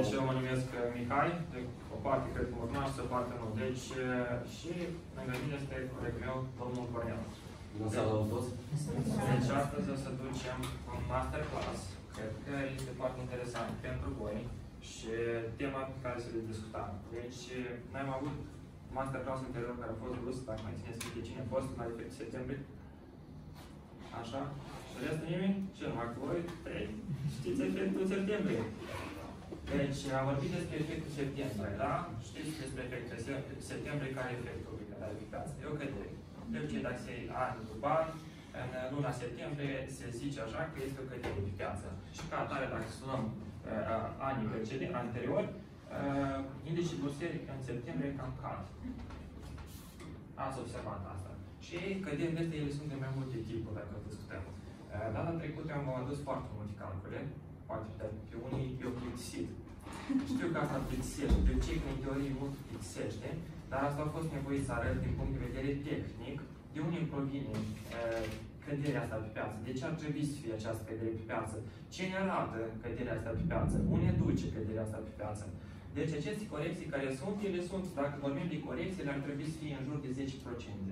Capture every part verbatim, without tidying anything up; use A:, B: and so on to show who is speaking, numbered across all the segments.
A: Deci eu mă numesc Mihai, de o parte cred că mă cunoaște, o parte nu. Deci și lângă mine este colegul meu, domnul Cornel.
B: Bună seara la toți!
A: Deci astăzi o să ducem un masterclass. Cred că este foarte interesant pentru voi și tema pe care să le discutăm. Deci noi am avut masterclass anterior care a fost dus, dacă mai țineți minte cine a fost, în adică septembrie. Așa? Și restul nimeni? Cel mai cu voi? Trei. Știți efectul septembrie. Deci, am vorbit despre efectul septembrie, da? Știți despre efectul septembrie, care e efectul care are pe piață? E o cădere. De obicei, dacă se iei an după an, în luna septembrie se zice așa că este o cădere pe piață. Și ca atare, dacă sunăm uh, anii precedenti, anteriori, uh, indicii bursieri în septembrie cam cad. Ați observat asta. Și căderile astea, ele sunt de mai multe tipuri, dacă discutăm. Uh, data trecută am adus foarte multe calcule. Poate pe unii eu plictisit. Știu că asta plictisește, de obicei că în teorie mult plictisește, dar asta a fost nevoit să arăt din punct de vedere tehnic de unde provine uh, căderea asta pe piață. De ce ar trebui să fie această cădere pe piață? Ce ne arată căderea asta pe piață? Unde duce căderea asta pe piață? Deci aceste corecții care sunt, ele sunt, dacă vorbim de corecții, ele ar trebui să fie în jur de zece la sută.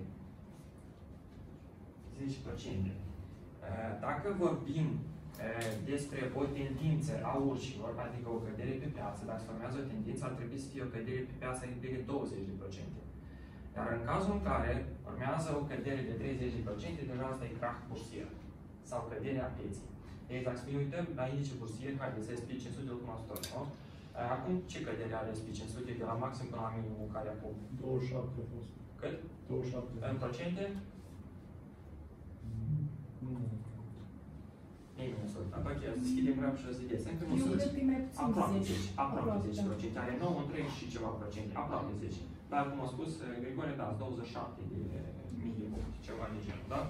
A: zece la sută. Uh, dacă vorbim despre o tendință a urșilor, adică o cădere pe piață, dacă se formează o tendință, ar trebui să fie o cădere pe piață de douăzeci la sută. Dar în cazul în care urmează o cădere de treizeci la sută, deja asta e crach bursier sau căderea pieței. Deci dacă ne uităm la indice bursier, haideți să S and P cinci sute ultima sută, nu? Acum ce cădere are S and P cinci sute de la maxim până la minimul care acum?
C: douăzeci și șapte a fost.
A: Cât?
C: douăzeci și șapte.
A: În procente?
C: Nu.
A: Ei nu sunt. Ok, deschidem graf și o să vedeți. Încă nu sunt. Aproape zece. Aproape zece la sută. Are nouă întreg și ceva procente. Aproape zece. Dar, cum a spus Grigore, da, douăzeci și șapte de mii de puncte, ceva de genul, da?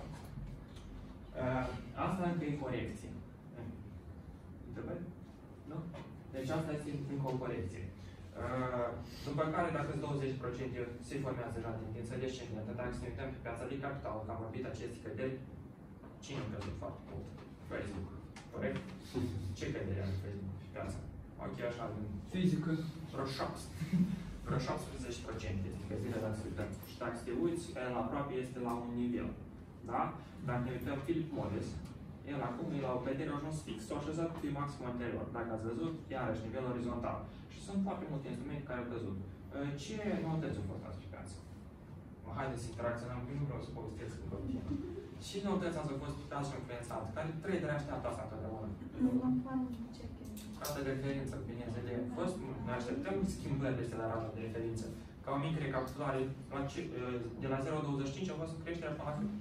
A: Asta încă e corecție. Întrebări? Nu? Deci asta este încă o corecție. După care, dacă sunt douăzeci la sută, se formează deja tendință descendentă. Dacă să ne uităm pe piața de capital, că am vorbit aceste căderi, cine a căzut foarte mult? Facebook, corect? Ce cădere are Facebook pe piață? Ok, așa, din
C: fizică.
A: Vreo șaptesprezece la sută este căderea dacă se uităm. Și dacă te uiți, el aproape este la un nivel. Da? Dacă ne uităm Philip Morris, el acum e la o cădere a ajuns fix, s-a așezat pe maximul anterior. Dacă ați văzut, iarăși nivel orizontal. Și sunt foarte multe instrumente care au căzut. Ce noutăți au fost azi pe piață? Haideți să interacționăm, că nu vreau să povestesc în continuu. Și noutăți ați fost pe piață influențate, care traderi așteaptă asta întotdeauna. Rata de referință, bineînțeles, a fost, ne așteptăm schimbări peste la rata de referință. Ca o mică recapitulare, de la zero virgulă douăzeci și cinci a fost creșterea până la cât?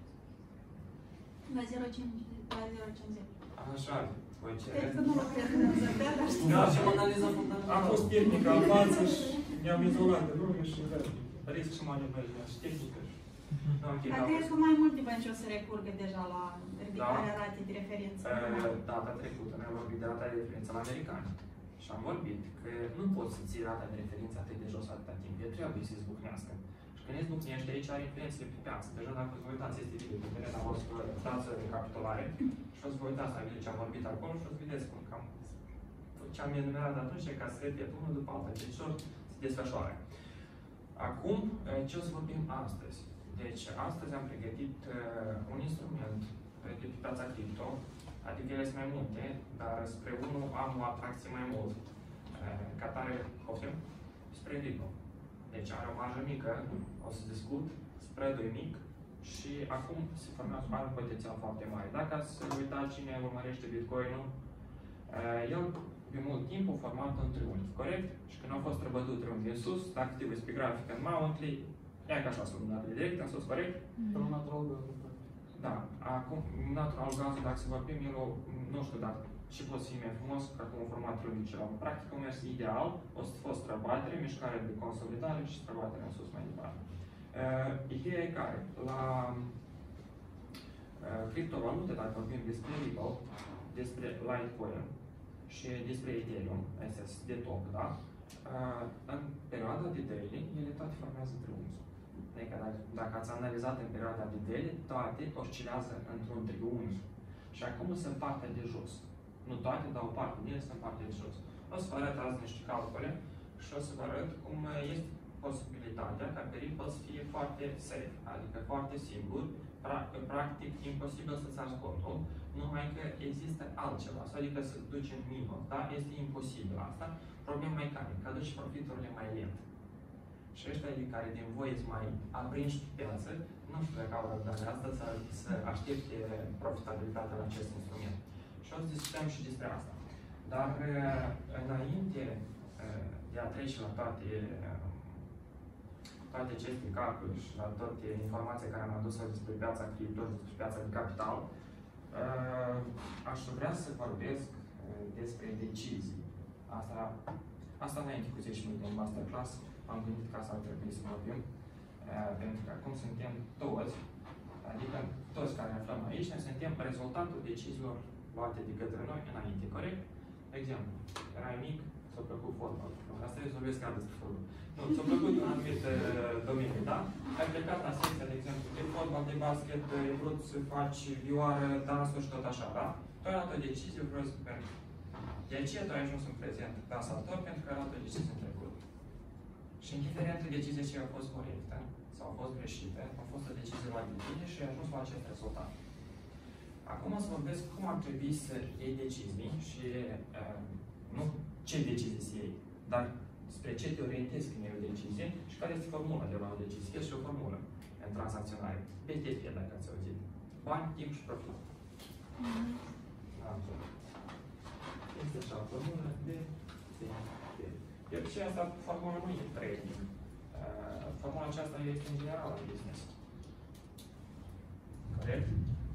D: La zero virgulă cincizeci.
A: Așa, voi ce?
D: Cred că nu l-a creat, dar știu.
A: Da, și analiza fundamentală. A fost tehnică în față și ne-am izolat de lume și risc și manevrează și tehnică.
D: Dar cred că mai multe bănci o să recurgă deja la ridicarea ratei de referință.
A: Data trecută noi am vorbit de rata de referință la americani. Și am vorbit că nu poți să ții rata de referință atât de jos atâta timp. El trebuie să izbucnească. Și când izbucnește, aici are influențele pe piață. Deja dacă vă uitați este video, pe care am fost dață de recapitulare și o să vă uitați la video ce am vorbit acolo și o să vedeți cum cam ce am enumerat atunci ca să repet unul după altul. Deci se desfășoară. Acum, ce o să vorbim astăzi? Deci, astăzi am pregătit uh, un instrument de pe piața cripto, adică ele sunt mai multe, dar spre unul am o atracție mai mult, uh, ca tare, poftim, spre Ripple. Deci are o marjă mică, o să discut, spread-ul mic și acum se formează un potențial foarte mare. Dacă ați uitat cine urmărește Bitcoin-ul, uh, el de mult timp a format un triunghi, corect? Și când a fost răbătut triunghi în sus, dacă te uiți pe grafic în Mountly, ia ca așa sunt direct, în sus, corect?
C: Pe un natural gaz.
A: Da. Acum, natural gazul, dacă se vorbim, el o, nu știu dacă și pot să fie mai frumos, că acum un format triunghi ceva. Practic, un mers ideal, o să fost străbatere, mișcare de consolidare și străbatere în sus mai departe. Uh, ideea e care? La uh, criptovalute, dacă vorbim despre Ripple, despre Litecoin și despre Ethereum, astea de top, da? Uh, în perioada de daily, ele toate formează triunghi. Adică dacă, dacă ați analizat în perioada de daily, toate oscilează într-un triunghi. Și acum sunt partea de jos. Nu toate, dar o parte din ele sunt parte de jos. O să vă arăt azi niște calcule și o să vă arăt cum este posibilitatea ca pericol să fie foarte safe, adică foarte sigur, practic imposibil să-ți ascunzi, numai că există altceva, adică să duci în minus, da? Este imposibil asta. Problema mecanică, că duci profiturile mai lent. Și ăștia care din voi sunt mai aprinși pe piață, nu știu dacă au răbdarea asta să, să aștepte profitabilitatea la acest instrument. Și o să discutăm și despre asta. Dar înainte de a trece la toate, toate aceste calcule și la toate informații care am adus-o despre piața cripto, despre piața de capital, aș vrea să vorbesc despre decizii. Asta, asta înainte cu zece minute în masterclass, am gândit că asta ar trebui să vorbim, pentru că acum suntem toți, adică toți care ne aflăm aici, ne suntem rezultatul deciziilor luate de către noi înainte, corect? De exemplu, erai mic, ți-a plăcut fotbal. Asta e vorbesc chiar despre fotbal. Nu, ți-a plăcut un anumit domeniu, da? Ai plecat la secția, de exemplu, de fotbal, de basket, ai vrut să faci vioară, dansuri și tot așa, da? Tu ai luat o decizie, vreau să pentru. De aceea tu ai ajuns în prezent dansator, pentru că ai luat o decizie în trecut. Și indiferent de decizia ce a fost corectă sau a fost greșită, a fost o decizie la tine și ai ajuns la acest rezultat. Acum o să vorbesc cum ar trebui să iei decizii și uh, nu ce decizii să iei, dar spre ce te orientezi când iei o decizie și care este formula de la o decizie. Este și o formulă în tranzacționare. B T F, dacă ați auzit. Bani, timp și profit. Este așa o formulă de B T F. De obicei, asta formula nu e trading. Uh, formula aceasta este în general în business. Corect?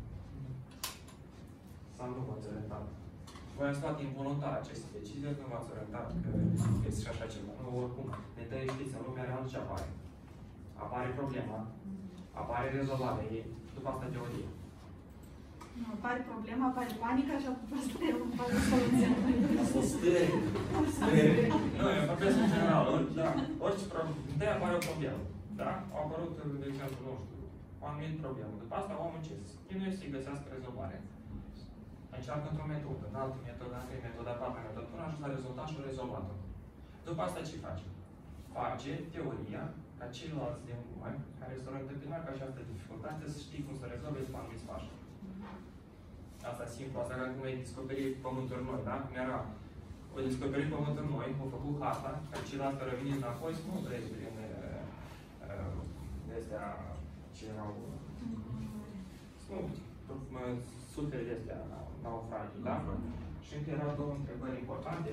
A: Sau nu v-ați orientat? Voi ați luat involuntar aceste decizii, nu v-ați orientat că este și așa ceva. Nu, oricum, ne dă, știți, în lumea reală ce apare? Apare problema, apare rezolvarea ei, după asta teorie.
D: Nu, apare problema, apare panica și apoi asta apare soluția.
C: Asta stări.
A: Nu, eu vorbesc în general, da. Orice problemă, întâi apare o problemă, da? Au apărut, de exemplu, nu știu, o anumită problemă. După asta omul ce? Chinuie să-i găsească rezolvare. Încearcă într-o metodă, în altă metodă, în trei metodă, patru metodă, până ajunge la rezultat și o rezolvat-o. După asta ce face? Face teoria ca ceilalți din noi, care s-au întâmpinat cu această dificultate, să știi cum să rezolve după anumiți pași. Asta e simplu, asta ca cum ai descoperit pământuri noi, da? Cum era, o descoperit pământuri noi, au făcut harta, ca ceilalți care veniți înapoi, să nu treci prin uh, de astea ce erau, nu, suferi de astea, naufragii, da? Și încă erau două întrebări importante.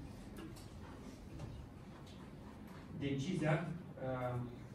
A: Decizia, uh,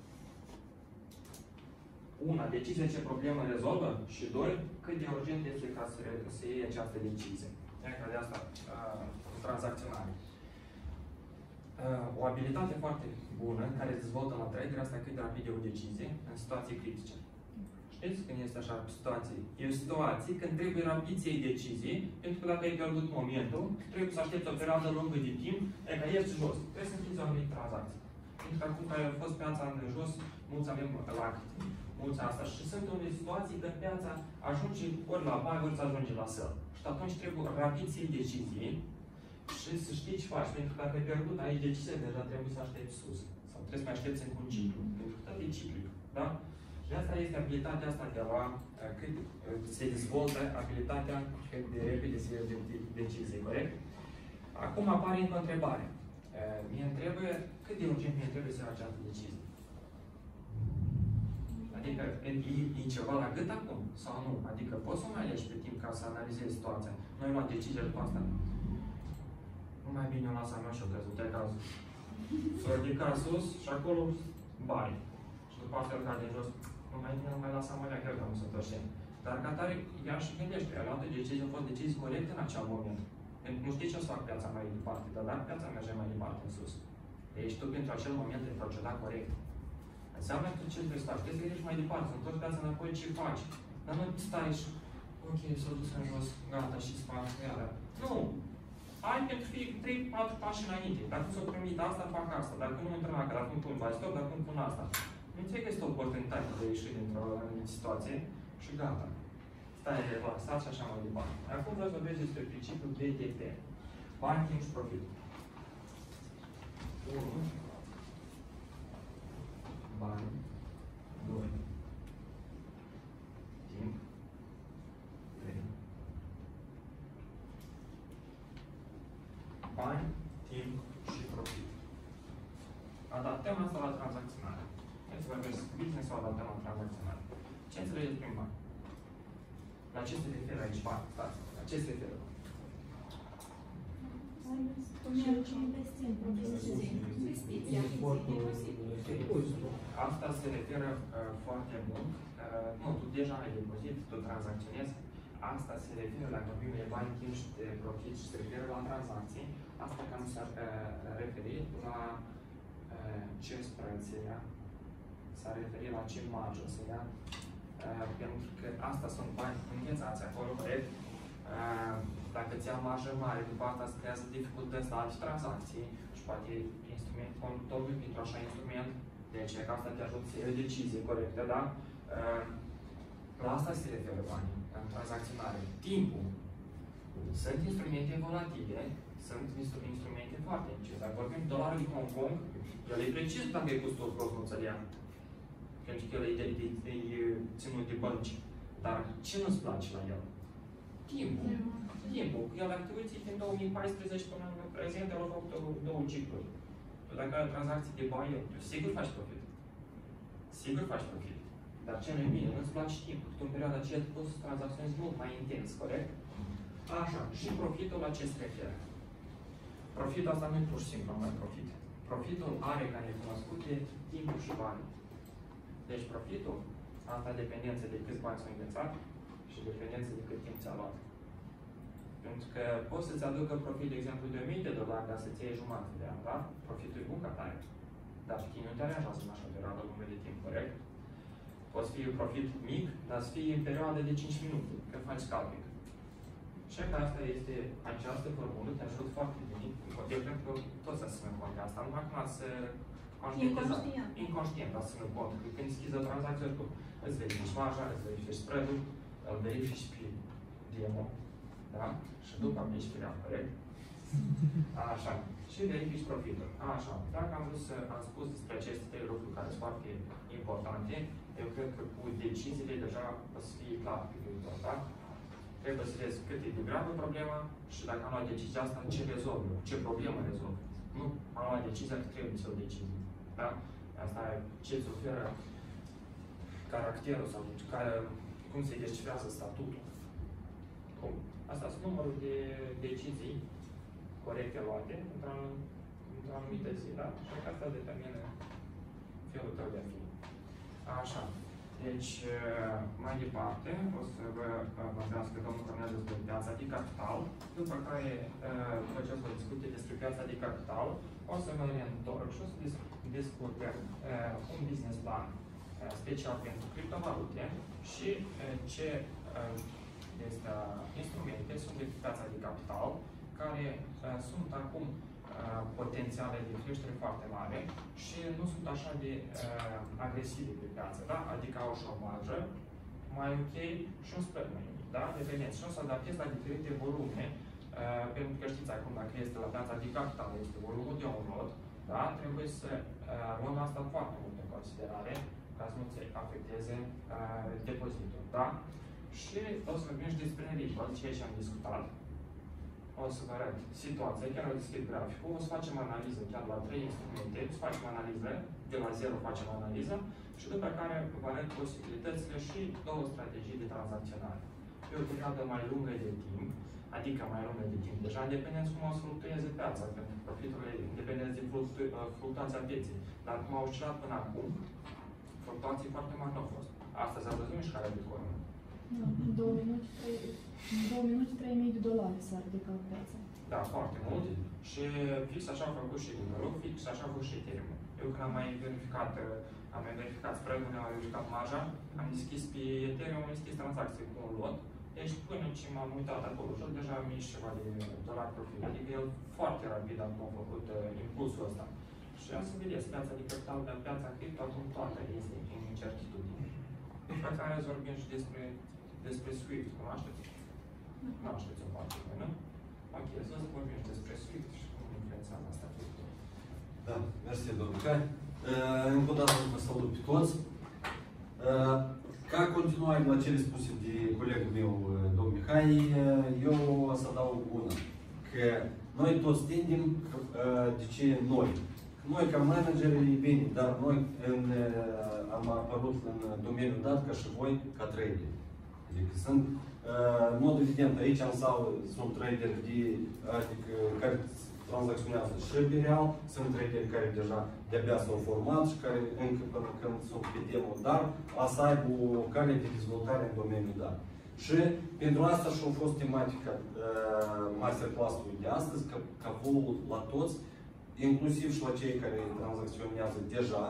A: una, decizia ce problemă rezolvă și doi, cât de urgent este ca să, să iei această decizie. Iar de asta, uh, tranzacționare. Uh, o abilitate foarte bună, care se dezvoltă la trader, asta cât de rapid e o decizie în situații critice. Știți când este așa situație? E o situație când trebuie rapid să iei decizii, pentru că dacă ai pierdut momentul, trebuie să aștepți o perioadă lungă de timp, e că ești jos. Trebuie să închizi o anumită tranzacție. Pentru că acum care a fost piața în jos, mulți avem lacti, mulți asta. Și sunt unele situații când piața ajunge ori la buy, ori să ajunge la sell. Și atunci trebuie rapid să iei decizii și să știi ce faci. Pentru că dacă ai pierdut aici decizie, deja trebuie să aștepți sus. Sau trebuie să mai aștepți încă un ciclu. Pentru că tot e ciclic. Da? Și asta este abilitatea asta de la cât se dezvoltă abilitatea cât de repede se iau decizii, corect? Acum apare încă o întrebare. Mie trebuie, cât de urgent mie trebuie să iau această decizie? Adică, e, e ceva la gât acum? Sau nu? Adică poți să mai alegi pe timp ca să analizezi situația. Noi luăm decizia după asta. Nu mai bine o lasă a mea și-o căzut, te-ai cazul. S-o ridica sus și acolo, bani. Și după asta îl de jos. Nu mai bine, nu mai lasă mă chiar că nu sunt întorșeni. Dar ca tare, ea și gândește, ea a luat o decizie, a fost decizii corecte în acel moment. Nu știi ce o să fac piața mai departe, dar dacă piața merge mai departe în sus. Deci tu pentru acel moment ai procedat corect. Înseamnă că ce trebuie să faci? Trebuie să gândești mai departe, să întorci piața înapoi, ce faci? Dar nu stai și, ok, s-a dus în jos, gata, și să fac iară. Nu! Ai pentru fi trei patru pași înainte. Dacă nu s-o primit asta, fac asta. Dacă nu intră la dacă nu pun buy stop, dacă nu pun asta. Nu înțeleg că este o oportunitate de a ieși dintr-o anumită situație și gata. stare relaxat și așa mai departe. Acum vreau să vorbesc despre principiul B T P. Bani, timp și profit. unu. Bani. doi. Timp. trei. Bani, timp și profit. Adaptăm asta la tranzacționare. Hai să vorbesc business sau adaptăm la tranzacționare. Ce înțelegeți prin bani? La ce se referă aici bani? Stați, la ce se referă? Asta se referă uh, foarte mult. Uh, nu, tu deja ai depozit, tu tranzacționezi. Asta se referă la vorbim de bani, timp și de profit și se referă la tranzacții. Asta cam s-ar uh, referi la uh, ce spread se ia, s-ar referi la ce marjă se ia, uh, pentru că asta sunt bani înghețați acolo, corect? Uh, dacă ți ia marjă mare, după asta se creează dificultăți la alte tranzacții și poate instrument conductorul pentru așa instrument, deci că asta te ajută să iei o decizie corectă, da? Uh, la asta se referă banii în tranzacționare. Timpul. Sunt instrumente volatile, sunt instrumente foarte mici. Dacă vorbim dolarul din Hong Kong, el e precis dacă e custos prost nu ți-l ia. Pentru că el e, de, de, de, e ținut de bănci. Dar ce nu-ți place la el? Timpul. Timpul. El activități din două mii paisprezece până în prezent, el a făcut două cicluri. Tu dacă ai o tranzacție de bani, tu sigur faci profit. Sigur faci profit. Dar ce nu-i bine, nu-ți place timpul. Tu în perioada aceea tu poți să tranzacționezi mult mai intens, corect? Așa. Și profitul la ce se referă? Profitul asta nu e pur și simplu mai profit. Profitul are ca necunoscute timpul și banii. Deci profitul, asta dependență de câți bani s-au înghețat și dependență de cât timp ți-a luat. Pentru că poți să-ți aducă profit, de exemplu, de o mie de dolari, dar să-ți iei jumătate de an, da? Profitul e bun ca tare. Dar pe tine nu te aranjează în așa perioadă lungă de timp, corect? Poți fi un profit mic, dar să fie în perioadă de cinci minute, că faci scalping. Și că asta este, această formulă te ajută foarte bine. Eu cred că toți să țină cont de asta, numai când ați conștientizat. Inconștient, ați ținut cont. Când deschizi o tranzacție, tu îți verifici marja, îți verifici spread-ul, îl verifici pe demo, da? Și după aplici pe ea, corect? Așa. Și verifici profitul. Așa. Dacă am vrut să am spus despre aceste trei lucruri care sunt foarte importante, eu cred că cu deciziile deja o să fie clar pe viitor, da? Trebuie să vezi cât e de gravă problema și dacă am luat decizia asta, ce rezolv eu, ce problemă rezolv. Nu am luat decizia că trebuie să o decizie. Da? Asta e ce îți oferă caracterul sau care, cum se descifrează statutul. Cum? Asta sunt numărul de decizii corecte luate într-o într anumită zi, da? Și asta determină felul tău de a fi. Așa. Deci, mai departe, o să vă vorbească domnul Cornel despre piața de capital, după care, după ce o să vă discute despre piața de capital, o să mă reîntorc și o să discut un business plan special pentru criptovalute și ce este, instrumente sunt de piața de capital, care sunt acum potențiale de creștere foarte mare și nu sunt așa de uh, agresive pe piață, da? Adică au și o marjă mai ok și un spread mai mic, da? Dependent. Și o să adaptez la diferite volume, uh, pentru că știți acum, dacă este la piața de capital, este volumul de un lot, da? Trebuie să uh, luăm asta foarte mult în considerare ca să nu se afecteze uh, depozitul, da? Și o să vorbim și despre ripple, ceea ce am discutat. O să vă arăt situația, chiar o deschid graficul, o să facem analiză chiar la trei instrumente, o să facem analiză, de la zero facem analiză și după care vă arăt posibilitățile și două strategii de tranzacționare. Pe o perioadă mai lungă de timp, adică mai lungă de timp, deja independenți cum o să fluctueze piața, pentru că profiturile independenți de fluctu fluctuația pieței. Dar cum au oscilat până acum, fluctuații foarte mari nu au fost. Astăzi am văzut mișcarea de cornă.
B: În două minute, trei mii de dolari s-a ridicat piața.
A: Da, foarte mult. Și fix așa a făcut și Ethereum, fix așa a făcut și Ethereum. Eu când am mai verificat, am mai verificat spread-ul, am verificat marja, am deschis pe Ethereum, am deschis tranzacție cu un lot. Deci până ce m-am uitat acolo jos, deja am ieșit ceva de dolari profit. Adică el foarte rapid acum a făcut uh, impulsul ăsta. Și am să vedeți, piața de capital, dar piața cripto acum toată este în incertitudine. După care să vorbim și despre despre Swift. Cunoașteți? Cunoașteți o parte, nu? Ok, să vorbim despre Swift și cum influențează asta viitor.
E: Da, mersi, domnul Mihai. Încă o dată vă salut pe toți. Ca continuare la cele spuse de colegul meu, domnul Mihai, eu o să adaug una. Că noi toți tindem, de ce noi? Noi ca manageri e bine, dar noi în, am apărut în domeniul dat ca și voi ca trader. Adică sunt, în mod evident, aici în sală sunt traderi de, adică, care tranzacționează și pe real, sunt traderi care deja de-abia s-au format și care încă până când sunt pe demo, dar a să aibă o cale de dezvoltare în domeniul dat. Și pentru asta și-a fost tematica uh, masterclass-ului de astăzi, că, ca vouă la toți, inclusiv și la cei care tranzacționează deja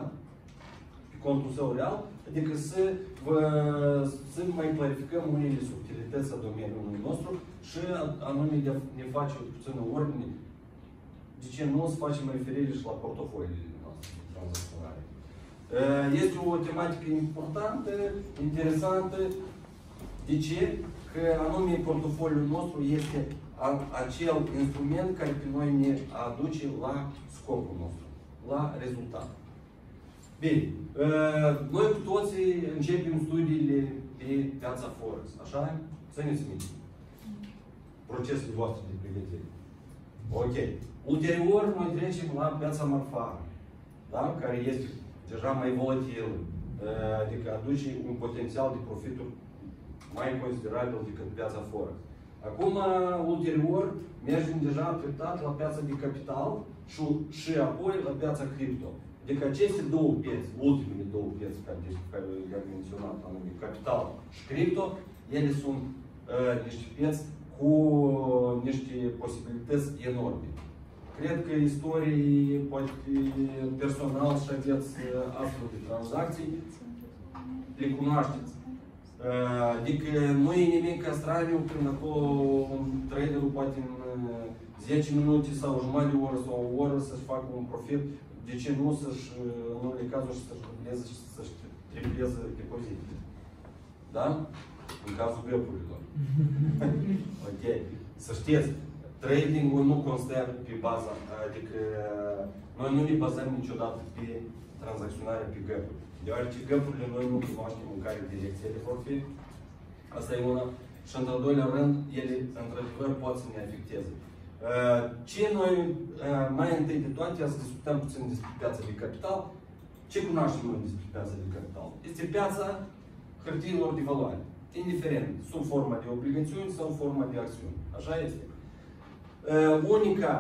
E: pe contul său real, adică să, vă, să mai clarificăm unele subtilități a domeniului nostru și anume de ne face o puțină ordine. De ce nu să facem referire și la portofoliile noastre de tranzacționare? Este o tematică importantă, interesantă. De ce? Că anume portofoliul nostru este acel instrument care pe noi ne aduce la scopul nostru, la rezultat. Bine, noi cu toții începem studiile pe piața Forex, așa? Țineți minte procesele voastre de pregătire. Ok. Ulterior, noi trecem la piața marfară, da? Care este deja mai volatilă, adică aduce un potențial de profituri mai considerabil decât piața Forex. Acum, ulterior, mergem deja treptat la piața de capital și, și apoi la piața cripto. Adică aceste două piețe, ultimele două piețe care, care le-am menționat, anume capital și cripto, ele sunt uh, niște piețe cu niște posibilități enorme. Cred că istorii, poate personal și aveți astfel de tranzacții, le cunoașteți. Adică nu e nimic straniu când acolo un traderul poate în zece minute sau o jumătate de oră sau o oră să-și facă un profit. De ce nu să-și, în unele cazuri, să-și dubleze și să-și tripleze depozitele? Da? În cazul găpurilor. Ok. Să știți, trading-ul nu constă pe baza, adică noi nu ne bazăm niciodată pe tranzacționarea pe găpuri. Deoarece găpurile noi nu cunoaștem în care direcție ele vor fi. Asta e una. Și într-al doilea rând, ele într-adevăr pot să ne afecteze. Ce noi, mai întâi de toate, să discutăm puțin despre piața de capital. Ce cunoaștem noi despre piața de capital? Este piața hârtiilor de valoare. Indiferent, sub forma de obligațiuni sau forma de acțiuni. Așa este. Unica,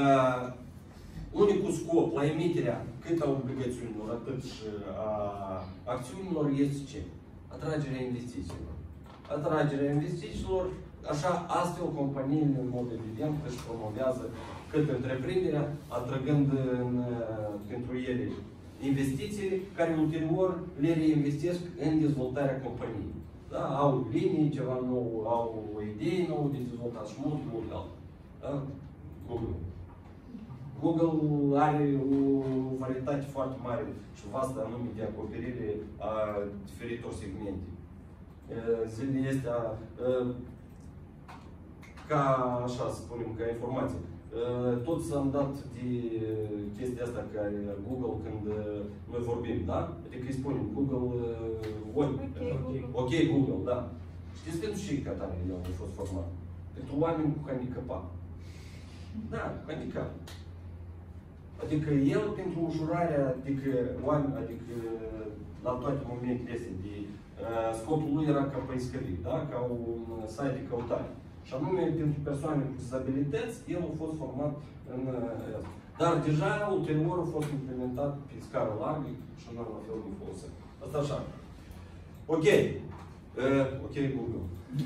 E: unicul scop la emiterea cât a obligațiunilor, atât și a acțiunilor este ce? Atragerea investițiilor. Atragerea investițiilor, așa, astfel companiile, în mod evident, își promovează cât întreprinderea, atrăgând în, pentru ele investiții care ulterior le reinvestesc în dezvoltarea companiei. Da? Au linii, ceva nou, au o idee nouă de dezvoltat și mult, mult alt. Da? Google. Google are o varietate foarte mare și vastă anume de acoperire a diferitor segmente. Zilele astea, ca așa să spunem, ca informație, toți am dat de chestia asta care Google când noi vorbim, da? Adică îi spunem Google, oi, ok Google, da. Știți pentru ce ca tare el a fost format? Pentru oameni cu handicap. Da, handicap. Adică el, pentru ușurarea, adică oameni, adică la toate momentele astea de scopul lui era ca păiscărie, da? Ca un site de căutare. Și anume, pentru persoane cu dizabilități, el a fost format în asta. Dar deja, ulterior, a fost implementat pe scară largă și noi la fel de folosim. Asta așa. Ok. Uh, ok, Google.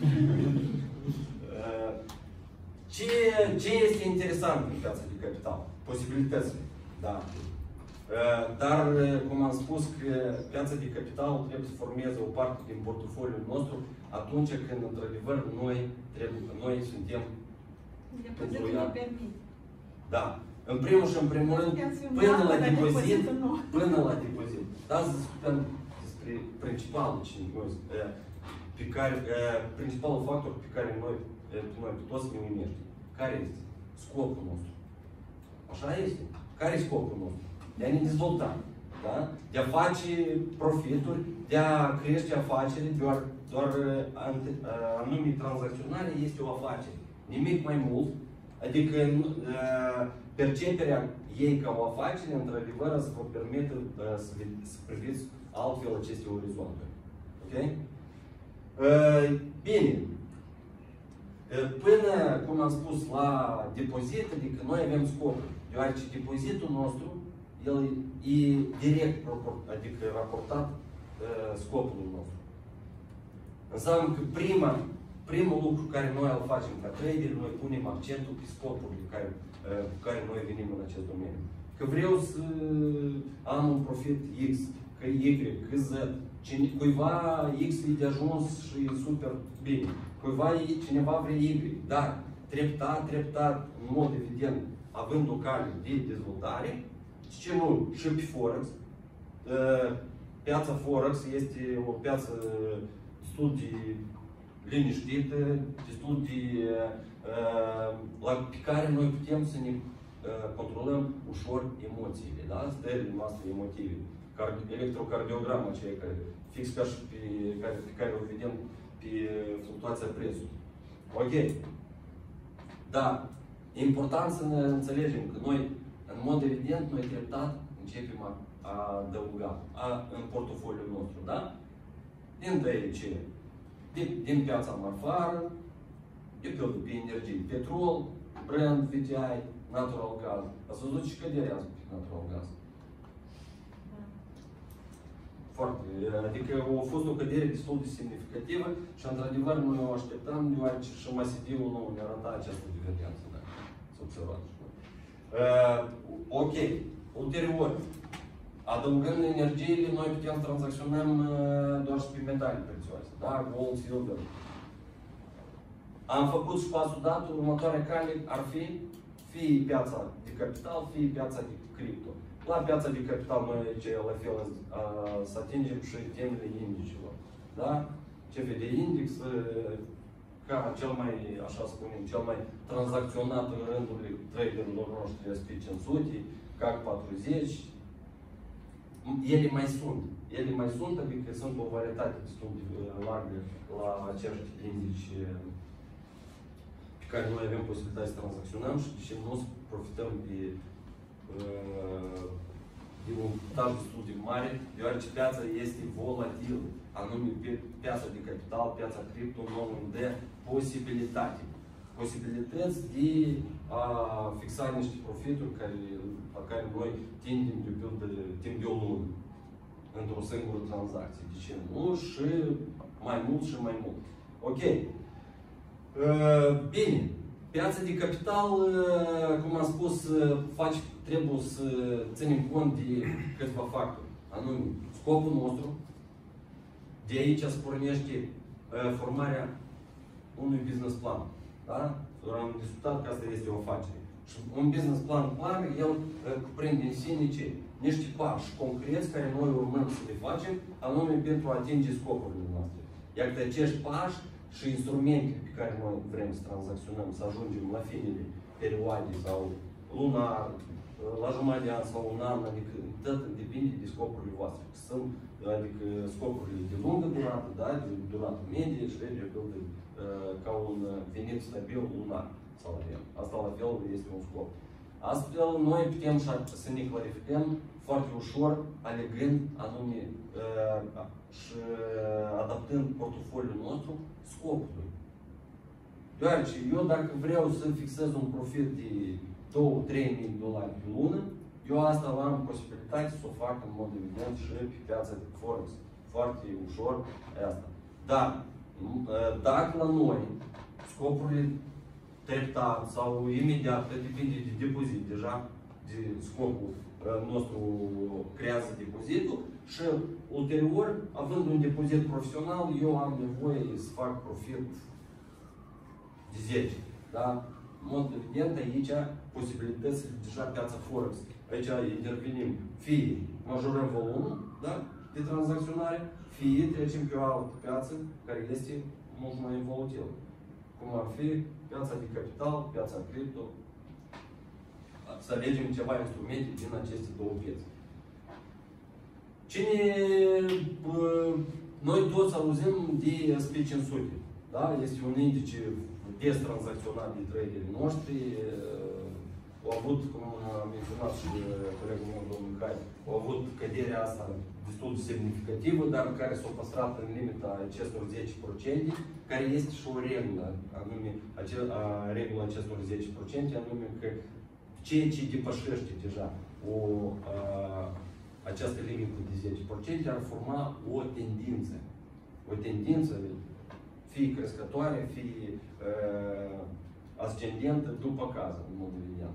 E: uh, ce, ce este interesant în piața de capital? Posibilitățile. Da. Uh, dar, cum am spus, că piața de capital trebuie să formeze o parte din portofoliul nostru atunci când, într-adevăr, noi, trebuie, noi suntem pentru ea. Da. În primul și în primul rând, până la depozit, până la depozit. Da, să discutăm despre principalul cinci. Pe pe care, principalul factor pe care noi, pe noi pe toți ne unește. Care este? Scopul nostru. Așa este. Care e scopul nostru? De a ne dezvolta. Da? De a face profituri, de a crește afaceri, doar, doar anumite tranzacționare este o afacere. Nimic mai mult. Adică perceperea ei ca o afacere, într-adevăr, să vă permită să, să priviți altfel aceste orizonturi. Ok? Bine. Până, cum am spus, la depozit, adică noi avem scopul. Deoarece depozitul nostru, el e direct adică raportat scopului nostru. Înseamnă că prima, primul lucru care noi îl facem ca trader, noi punem accentul pe scopurile care, cu care noi venim în acest domeniu. Că vreau să am un profit X, că Y, că Z, cuiva X e de ajuns și e super bine, cuiva cineva vrea Y, dar treptat, treptat, în mod evident, având o cale de dezvoltare, și ce nu, și pe Forex. Piața Forex este o piață destul de liniștită, destul de la pe care noi putem să ne controlăm ușor emoțiile, da? Stările noastre emotive. Electrocardiograma aceea care fix ca și pe care, pe care o vedem pe fluctuația prețului. Ok. Dar e important să ne înțelegem că noi, în mod evident, noi treptat începem a, a adăuga a, în portofoliul nostru, da? Din de ce? Din, din piața marfară, de pe, pe energie, petrol, Brent, V T I, natural gas. Ați văzut și căderea asta pe natural gas. Foarte. Adică a fost o cădere destul de semnificativă și, într-adevăr, noi o așteptam, deoarece și M S D-ul nu ne arăta această divergență, da? Să observați. Uh, ok. Ulterior, adăugând energiile, noi putem tranzacționăm uh, doar și pe metale prețioase, da? Gold, silver. Am făcut și pasul dat, următoarea cale ar fi fie piața de capital, fie piața de cripto. La piața de capital noi aici, la fel, să atingem și temele indicilor. Da? C F D index, ca cel mai, așa spunem, cel mai tranzacționat în rândurile traderilor noștri S P cinci sute, C A C patruzeci. Ele mai sunt. Ele mai sunt, adică sunt o varietate destul de largă la acești indici pe care noi avem posibilitatea să tranzacționăm și de ce nu să profităm de de un taj destul de mare, deoarece piața este volatilă, anume piața de capital, piața cripto, nu îmi dă posibilitate. Posibilități de a fixa niște profituri care, la care noi tindem de pildă timp de o lună într-o singură tranzacție. De ce nu? Și mai mult și mai mult. Ok. Bine. Piața de capital, cum am spus, face, trebuie să ținem cont de câțiva factori. Anume, scopul nostru, de aici se pornește formarea unui business plan. Da? Am discutat că asta este o afacere. Și un business plan clar, el cuprinde în sine ce? Niște pași concreți care noi urmăm să le facem, anume pentru a atinge scopurile noastre. Iar de acești pași și instrumente pe care noi vrem să tranzacționăm, să ajungem la finele perioade sau lunar, la jumătate de an sau un an, adică tot depinde de scopurile voastre. Sunt, adică scopurile de lungă durată, da, de durată medie și de pildă ca un venit stabil lunar salarial. Asta la fel este un scop. Astfel, noi putem să ne clarificăm foarte ușor, alegând anume și adaptând portofoliul nostru scopului. Deoarece eu dacă vreau să fixez un profit de două-trei mii de dolari pe lună, eu asta am posibilitate să o fac în mod evident și pe piața de Forex. Foarte ușor asta. Dar dacă la noi scopurile treptat sau imediat, depinde de depozit, deja de scopul nostru creează depozitul și ulterior, având un depozit profesional, eu am nevoie să fac profit de zece. Da? În mod evident, aici posibilitățile deja piața Forex. Aici intervenim, fie majorăm volumul, da? de tranzacționare, fie trecem pe o altă piață care este mult mai volatilă, cum ar fi piața de capital, piața cripto, să alegem ceva instrumente din aceste două piețe. Cine, noi toți auzim de S P cinci sute, da? Este un indice des tranzacționat de traderii noștri, au avut, cum a menționat și colegul meu, domnul Mihai, au avut căderea asta destul de semnificativă, dar care s-a păstrat în limita acestor zece la sută, care este și o regulă, anume, a regula acestor zece la sută, anume că ceea ce depășește deja o, a, această limită de zece la sută ar forma o tendință. O tendință, fie crescătoare, fie uh, ascendentă, după caz, în mod evident.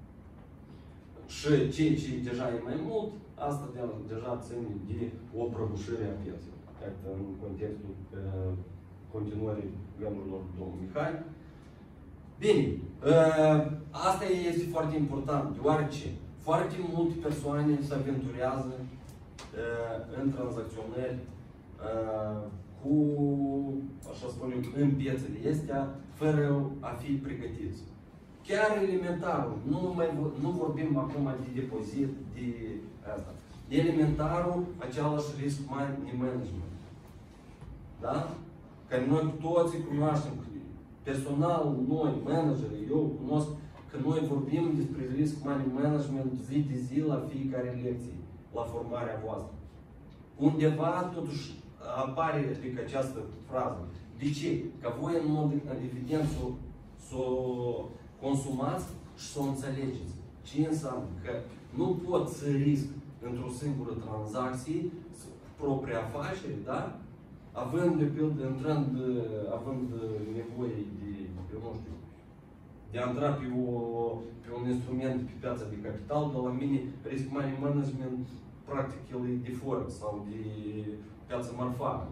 E: Și ceea ce deja e mai mult, asta de, deja ține de o prăbușire a pieței. Iată, în contextul uh, continuării gândurilor domnului Mihai. Bine, uh, asta este foarte important, deoarece foarte multe persoane se aventurează uh, în tranzacționări uh, cu, așa spun eu, în piețele astea, fără a fi pregătiți. Chiar elementarul, nu, mai, nu vorbim acum de depozit, de asta. Elementarul, același risk management. Da? Care noi cu toții cunoaștem. Personal, noi, managerii, eu cunosc că noi vorbim despre risk management zi de zi la fiecare lecție, la formarea voastră. Undeva, totuși, apare adică, această frază. De ce? Ca voi, în mod evident, să o consumați și să o înțelegeți. Ce înseamnă? Că nu pot să risc într-o singură tranzacție propria afacere, da? Având, de pildă, intrând, având nevoie de, eu nu știu, de a intra pe, o, pe un instrument pe piața de capital, de la mine risk money management, practic, el e de forex sau de piața marfană.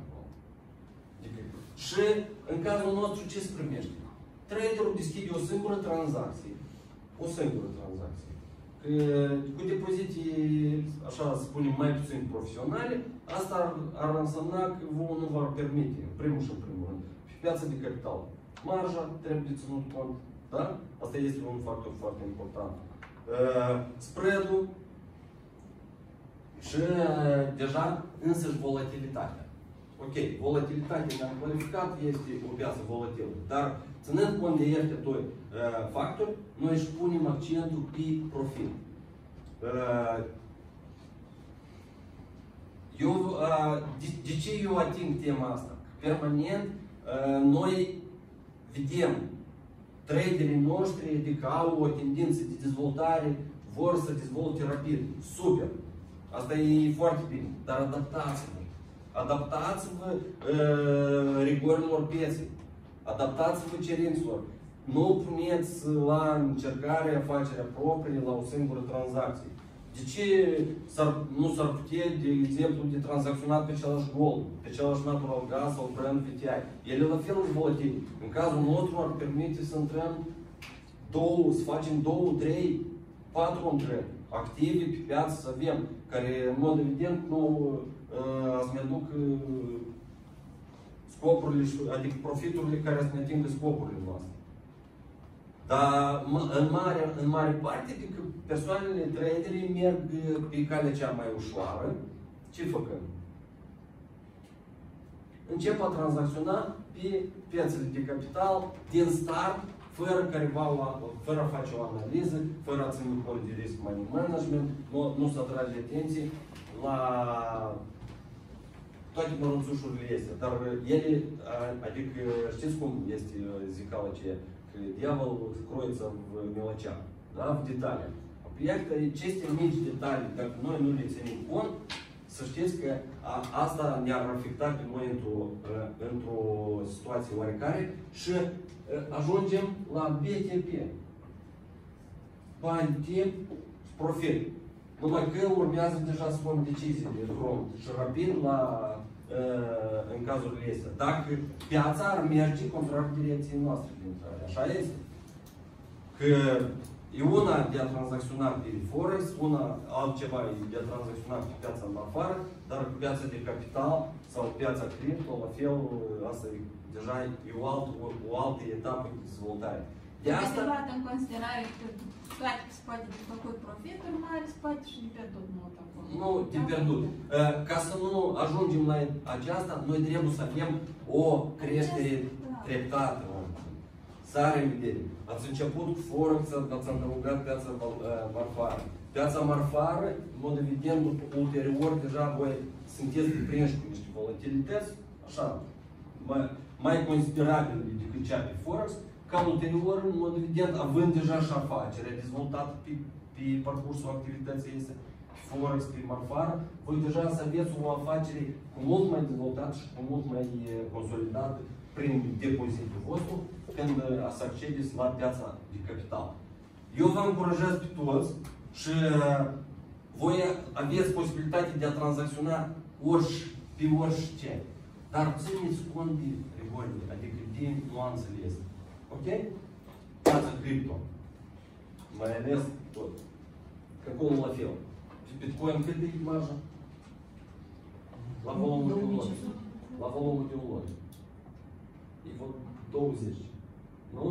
E: Și în cazul nostru ce se primește? Traderul deschide o singură tranzacție. O singură tranzacție. Că, cu depozite, așa să spunem, mai puțin profesionale, asta ar, ar însemna că vouă nu v-ar permite, în primul și în primul rând, pe piața de capital. Marja trebuie de ținut cont, da? Asta este un factor foarte important. Uh, spread-ul și uh, deja însăși volatilitatea. Ok, volatilitatea ne-am clarificat, este o piață volatilă, dar ținând cont de aceștia doi uh, factori, noi își punem accentul pe profit. Uh, eu, uh, de, de ce eu ating tema asta? Permanent, uh, noi vedem traderii noștri, adică au o tendință de dezvoltare, vor să dezvolte rapid. Super! Asta e foarte bine, dar adaptați-vă. Adaptați-vă uh, rigorilor pieței. Adaptați-vă cerințelor. Nu puneți la încercare afacerea proprie la o singură tranzacție. De ce nu s-ar putea, de exemplu, de tranzacționat pe același gold, pe același natural gas sau Brent V T I? Ele la fel de volatile. În cazul nostru ar permite să intrăm două, să facem două, trei, patru intrări active pe piață, să avem, care în mod evident nu uh, să ne aduc uh, scopurile, adică profiturile care să ne atingă scopurile noastre. Dar în mare, în mare parte, adică persoanele, traderii merg pe calea cea mai ușoară. Ce făcând? Încep a tranzacționa pe piețele de capital din start, fără, careva, fără a face o analiză, fără a ține cont de risk money management, nu, nu să atrage atenție la toate mărunțușurile astea. Dar ele, adică știți cum este zicala aceea? Că diavolul croiță в мелочах, da? В деталях. Iată, aceste mici detalii, dacă noi nu le ținem cont, să știți că a, asta ne-ar afecta pe noi într-o într situație oarecare și ajungem la B T P. Bani, timp, profil. Numai că urmează deja să luăm decizii de drum și rapid la, în cazurile astea. Dacă piața ar merge contrar direcției noastre de intrare. Așa este. Că E una de a tranzacționa pe Forex, una altceva e de a tranzacționa pe piața în afară, dar pe piața de capital sau piața cripto, la fel, asta e deja e o altă, o, o altă etapă de dezvoltare. De asta...
D: Este luat în considerare că toate se poate de făcut profituri mari, se poate și de pierdut mult acolo.
E: Nu, de pierdut. Ca să nu ajungem la aceasta, noi trebuie să avem o creștere treptată. Să are vedere. Ați început cu Forex, ați adăugat piața marfară. Piața marfară, în mod evident, ulterior, deja voi sunteți prinși cu niște volatilități, așa, mai, mai considerabile decât cea pe Forex, ca ulterior, în mod evident, având deja și afacerea dezvoltată pe, pe parcursul activității este Forex, pe marfară, voi deja să aveți o afacere cu mult mai dezvoltată și cu mult mai consolidată prin depozitul vostru, când să accedeți la piața de capital. Eu vă încurajez pe toți și voi aveți posibilitatea de a tranzacționa orice, pe orice. Dar țineți cont de rigorile, adică de nuanțele astea. Ok? Piața cripto. Mai ales tot. Că acolo la fel. Pe Bitcoin cât e marja? La volumul de un lot. La volumul de un lot. E vreo douăzeci. Nu?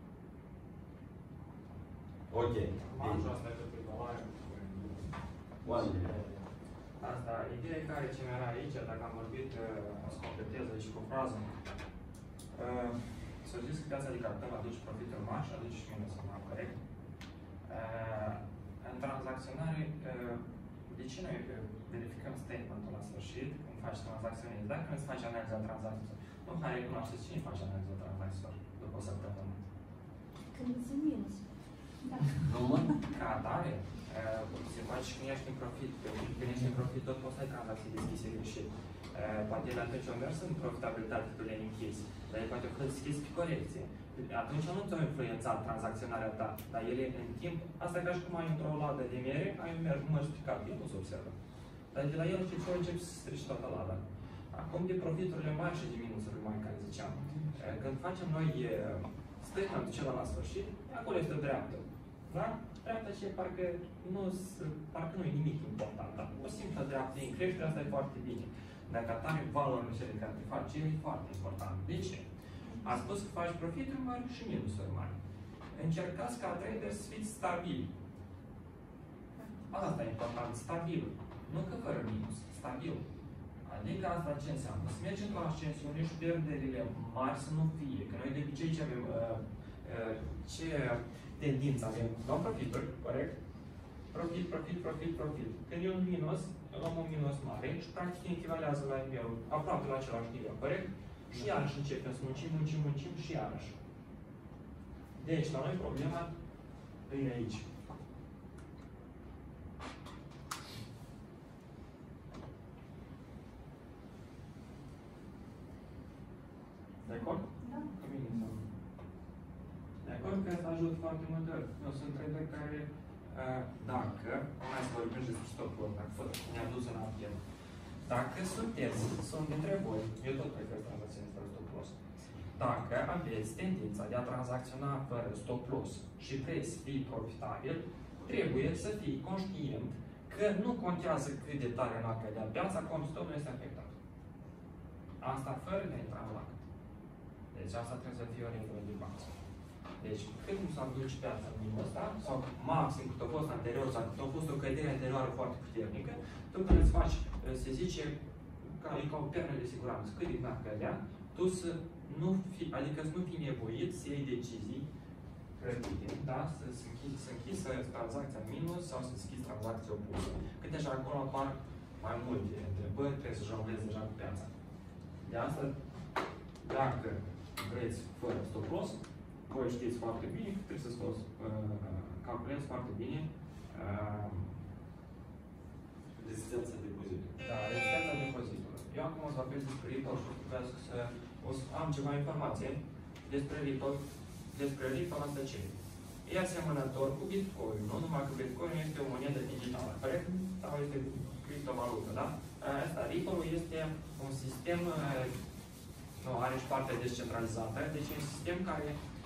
E: Ok.
A: Marja asta e pe dolari.
E: Oameni.
A: Asta, ideea care ce mi-era aici, dacă am vorbit, o să completez aici cu o frază. Să știți că piața de capital aduce profituri mari și aduce și minusuri mari, corect? În tranzacționare, de ce noi verificăm statement-ul la sfârșit, când faci tranzacționezi? Dacă îți faci analiza tranzacțiilor, nu hai recunoașteți cine face analiza tranzacțiilor după o săptămână.
B: Când sunt minus. Da.
E: Numai?
A: Ca atare, se face și când ești în profit. Când ești în profit, tot poți să ai tranzacții deschise greșit. Poate ele atunci au mers în profitabilitate, tu le-ai închis, dar ele poate au fost deschis pe corecție. Atunci nu ți-au influențat tranzacționarea ta, dar ele în timp, asta e ca și cum ai într-o ladă de miere, ai mers pe cap, nu se observă. Dar de la el ce ți-o începi să strici toată lada. Acum de profiturile mari și de minusurile mari, care ziceam. Când facem noi statement-ul ceva la sfârșit, acolo este o dreaptă. Da? Dreapta ce parcă nu, parcă nu e nimic important, dar o simplă dreaptă în creștere, asta e foarte bine. Dacă atare valorile cele care te faci, e foarte important. De ce? A spus că faci profituri mari și minusuri mari. Încercați ca trader să fiți stabili. Asta e important, stabil. Nu că fără minus, stabil. Adică asta ce înseamnă? Să mergem la ascensiune și pierderile mari să nu fie. Că noi de obicei ce avem, uh, uh, ce tendință avem? Luăm profituri, corect? Profit, profit, profit, profit. Când e un minus, luăm un minus mare și practic echivalează la nivelul, aproape la același nivel, corect? Și iarăși începem să muncim, muncim, muncim și iarăși. Deci, la noi problema e aici. De acord?
D: Da.
A: Cu mine sau? De acord că asta ajută foarte mult. Eu sunt trader care, dacă, mai să vorbim despre stop-ul ăsta, fără că ne-a dus în alt. Dacă sunteți, sunt dintre voi, eu tot prefer tranzacțiuni fără stop loss. Dacă aveți tendința de a tranzacționa fără stop loss și vreți să fii profitabil, trebuie să fii conștient că nu contează cât de tare n-a cădea piața, contul tău nu este afectat. Asta fără de a intra în lac. Deci asta trebuie să fie o regulă de bază. Deci, cât nu s-a dus piața în minus ăsta, sau maxim cât a fost anterior, sau cât a fost o cădere anterioară foarte puternică, tu când îți faci, se zice, ca, e ca o pernă de siguranță, cât din n-ar cădea, tu să nu fi, adică să nu fii nevoit să iei decizii grăbite, da? Să închizi, să închizi tranzacția în minus sau să deschizi tranzacția opusă. Că deja acolo apar mai multe întrebări, trebuie să jonglezi deja cu piața. De asta, dacă vreți fără stop loss, voi știți foarte bine că trebuie să scoți, uh, calculezi foarte bine uh,
E: Rezistența depozitului.
A: da, rezistența depozitului. Eu acum o să vorbesc despre Ripple și o să vreau să o să am ceva informație despre Ripple, despre Ripple asta ce? E asemănător cu Bitcoin, nu numai că Bitcoin este o monedă digitală, corect? Sau este criptovalută, da? Asta, Ripple este un sistem, nu, are și partea descentralizată, deci e un sistem care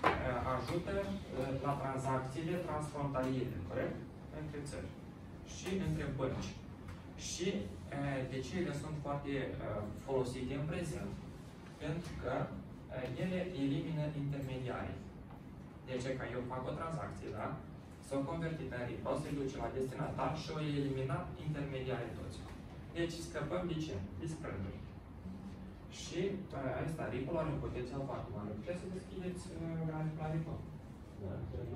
A: ajută la tranzacțiile transfrontaliere, corect? Între țări și între bănci. Și de ce ele sunt foarte folosite în prezent? Pentru că ele elimină intermediarii. Deci, că eu fac o tranzacție, da? S-o convertit în RIP, o să-i duce la destinatar și o elimina intermediarii toți. Deci, scăpăm de ce? De spread-uri. Și asta, RIP-ul are un potențial foarte mare. Puteți să deschideți graficul la RIP-ul.
E: Da,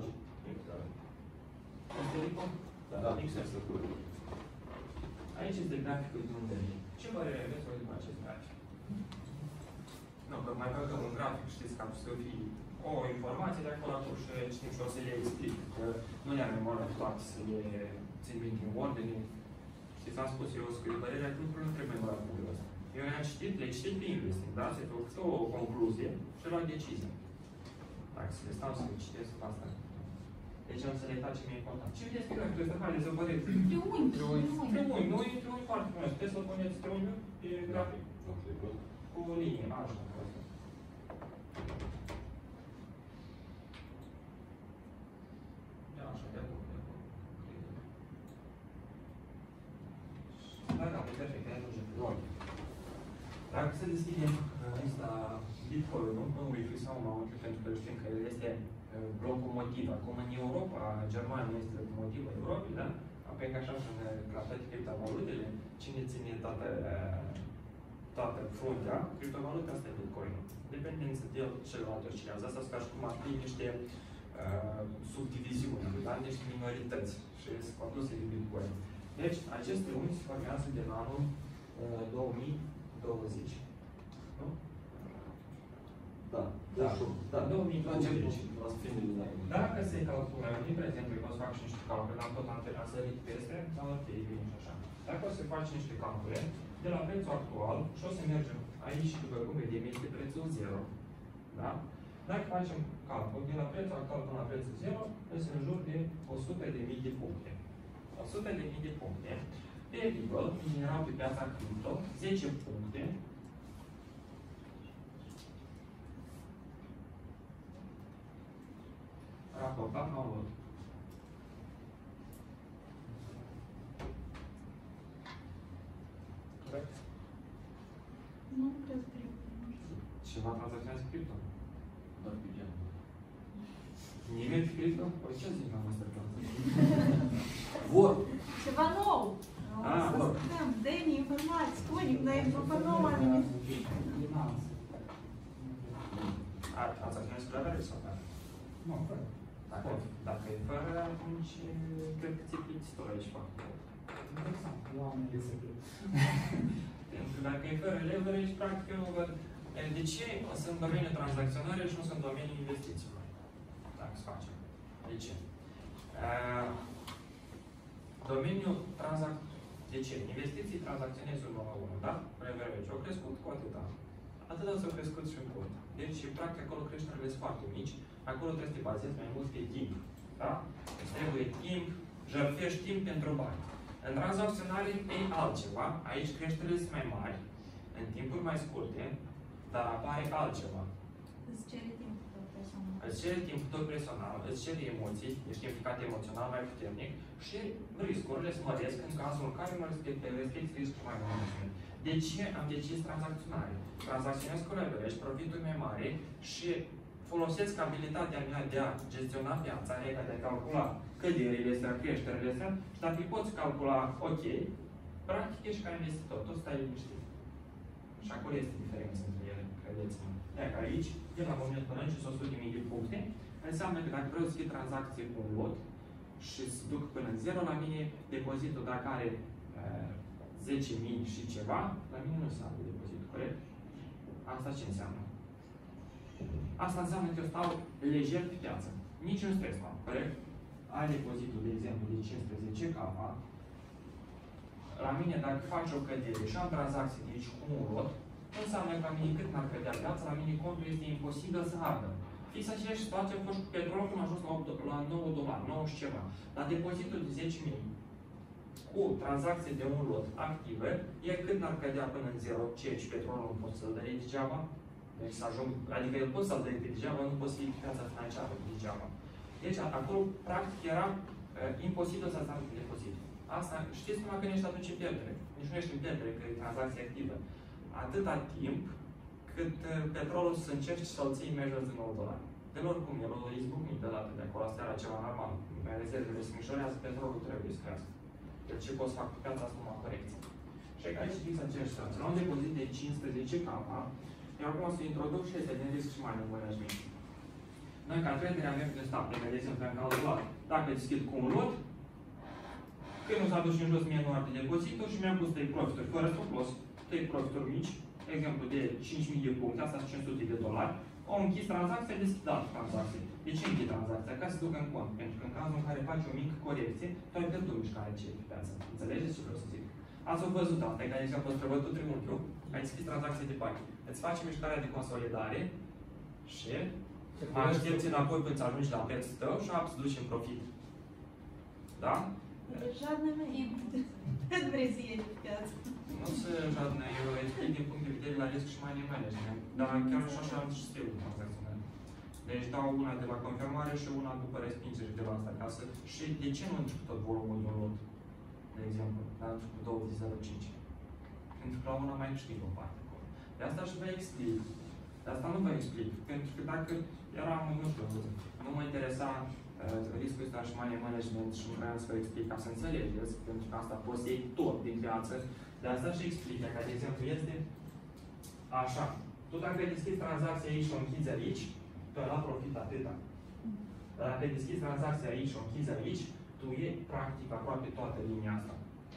A: Este RIP-ul?
E: da, exact.
A: Aici este graficul din unde vine. Ce părere aveți voi după acest grafic? Nu, că mai băgăm un grafic, știți, ca să fie o informație de acolo acolo și știm și o să le explic. Că nu le-am memorat toate să le țin minte în ordine. Știți, am spus eu, o scriu părerea că lucrurile nu trebuie memorat cu ăsta. Eu le-am citit, le citit pe investing, da? Se făcă o concluzie și luam decizie. Dacă să le stau să le citesc asta. Deci am să le fac ce mi-e important. Ce vedeți pe graficul ăsta? Haideți să păreți.
D: Triunghi.
A: Triunghi. Nu e triunghi foarte frumos. Puteți să puneți triunghi pe grafic. Cu o linie, așa. Da, așa, de acolo, de acolo. Da, da, e perfect, e ajunge. Dacă se deschide aici la Bitcoin-ul, în Wi-Fi sau Mount, pentru că știm că el este locomotiv. Acum în Europa, Germania este locomotivă Europei, da? Apoi că așa și la toate criptovalutele, cine ține toată, toată fruntea, criptovaluta asta e Bitcoin-ul. Dependență de el celălalt oscilează. Asta sunt ca și cum ar fi niște uh, subdiviziuni, da? Niște minorități și sunt conduse de Bitcoin. Deci, aceste uni se formează din anul uh, două mii douăzeci. Nu?
E: Da,
A: Da,
E: da,
A: două mii douăzeci.
E: Dacă
A: se calculă, din prezent, eu o să fac și niște calcule, am tot am sărit peste, dar ok, bine și așa. Dacă o să faci niște calcule, de la prețul actual, și o să mergem aici, după cum vedem, este prețul zero. Da? Dacă facem calcul, de la prețul actual până la prețul zero, este în jur de o sută de mii de puncte. o sută de mii de puncte. Pe Ripple, în general pe piața cripto, zece puncte. Raportat la un lot. Corect?
D: Nu cred că
A: Ceva tranzacționează cripto?
E: Doar pe geam.
A: Nimeni pe cripto? Păi ce zic la masterclass?
E: Vor!
D: Ceva nou!
A: Ah,
D: Să
A: bun.
D: spunem, Deni, informați, spune, noi după nouă am venit.
A: A, tranzacționează cu leverage sau care?
C: Nu, fără.
A: Dacă, dacă e fără, atunci cred că ți-e plictisitor aici foarte.
C: Interesant, eu am ele să plec.
A: Pentru că dacă e fără leverage, practic eu nu văd de ce sunt în domeniul tranzacționare și nu sunt în domeniul investițiilor. Dacă se face. De ce? Uh, domeniul tranzac... De ce? Investiții tranzacționezi unul la unul, da? Leverage. Au crescut cu atâta. Atâta s-au crescut și cu atâta. Deci, practic, acolo creșterile sunt foarte mici. Acolo trebuie să te bazezi mai mult pe timp. Da? Îți trebuie timp, jertfești timp pentru bani. În tranzacționare e altceva. Aici creșterile sunt mai mari, în timpuri mai scurte, dar apare altceva.
D: Îți cere timp tot personal.
A: Îți cere timp tot personal, îți cere emoții, ești implicat emoțional mai puternic și riscurile se măresc în cazul în care nu respecti riscul mai mult. De ce am decis tranzacționare? Tranzacționez cu leverage, profituri mai mari și folosesc abilitatea mea de a gestiona piața, adică de a calcula căderile astea, creșterile astea, și dacă îi poți calcula ok, practic ești ca investitor, tot stai liniștit. Și acolo este diferența între ele, credeți-mă. Iar aici, de la momentul până în o sută de mii de puncte, înseamnă că dacă vreau să fie tranzacție cu un lot și să duc până în zero, la mine depozitul, dacă are uh, zece mii și ceva, la mine nu înseamnă depozitul, corect? Asta ce înseamnă? Asta înseamnă că eu stau lejer pe piață. Nici nu stres, mă, corect? Ai depozitul, de exemplu, de cincisprezece K, la mine, dacă faci o cădere și am tranzacții de aici cu un lot, înseamnă că la mine cât n-ar cădea piața, la mine contul este imposibil să ardă. Fix aceeași situație a fost cu petrolul când a ajuns la, la nouă dolari, nouă și ceva. La depozitul de zece mii, cu tranzacții de un lot active, e cât n-ar cădea până în zero, ceea ce petrolul nu poți să-l dai degeaba, Deci să ajung, adică el poți să-l dai pe degeaba, nu poți fi pe piața financiară pe degeaba. Deci acolo, practic, era uh, imposibil să-ți arate depozit. Asta, știți numai că nu ești atunci în pierdere. Nici nu ești în pierdere, că e tranzacție activă. Atâta timp cât uh, petrolul să încerci să-l ții measure de nouă dolari. De oricum, el o izbucnit de dată de acolo, asta era ceva normal. Pe rezervele se mișorează, petrolul trebuie să crească. Deci ce poți să fac pe piața asta numai corecție. Și aici fix aceeași situație. La un depozit de cincisprezece K, eu acum o să introduc și este din risc și mai mult management. Noi, ca trader, avem de stat, de exemplu, am calculat. Dacă deschid cu un lot, când nu s-a dus în jos mie nu de depozituri și mi-am pus trei profituri, fără stop loss, trei profituri mici, exemplu de cinci mii de puncte, asta sunt cinci sute de dolari, au închis tranzacția, deschid altă tranzacție. De ce închid tranzacția? Ca să duc în cont, pentru că în cazul în care faci o mică corecție, tu ai pierdut mișcarea ce pe piață. Înțelegeți ce vreau să zic? Ați văzut asta, e ca de exemplu, ați prevăzut triunghiul, ai deschis tranzacție de bani. Îți faci mișcarea de consolidare și mai aștepți înapoi până ajungi la prețul tău și apți duci în profit. Da?
D: Жадный не vrei să ieși pe piață.
A: Nu sunt jadne, eu explic din punct de vedere la risc și money management, dar chiar și așa am și scriu tranzacționare. Deci dau una de la confirmare și una după respingere de la asta, ca să... Și de ce nu încep tot volumul de un lot? De exemplu, la început două virgulă zero cinci. Pentru că la una mai câștig o parte acolo. De asta și vă explic. De asta nu vă explic. Pentru că dacă eram, nu știu, nu mă interesa uh, riscul ăsta și money management și vreau să vă explic ca să înțelegeți, pentru că asta poți să iei tot din viață. De asta și explic, ca de exemplu este așa. Tu dacă ai deschis tranzacția aici și o închizi aici, tu ai luat profit atâta. Dar dacă ai deschis tranzacția aici și o închizi aici, tu iei practic aproape toată linia asta.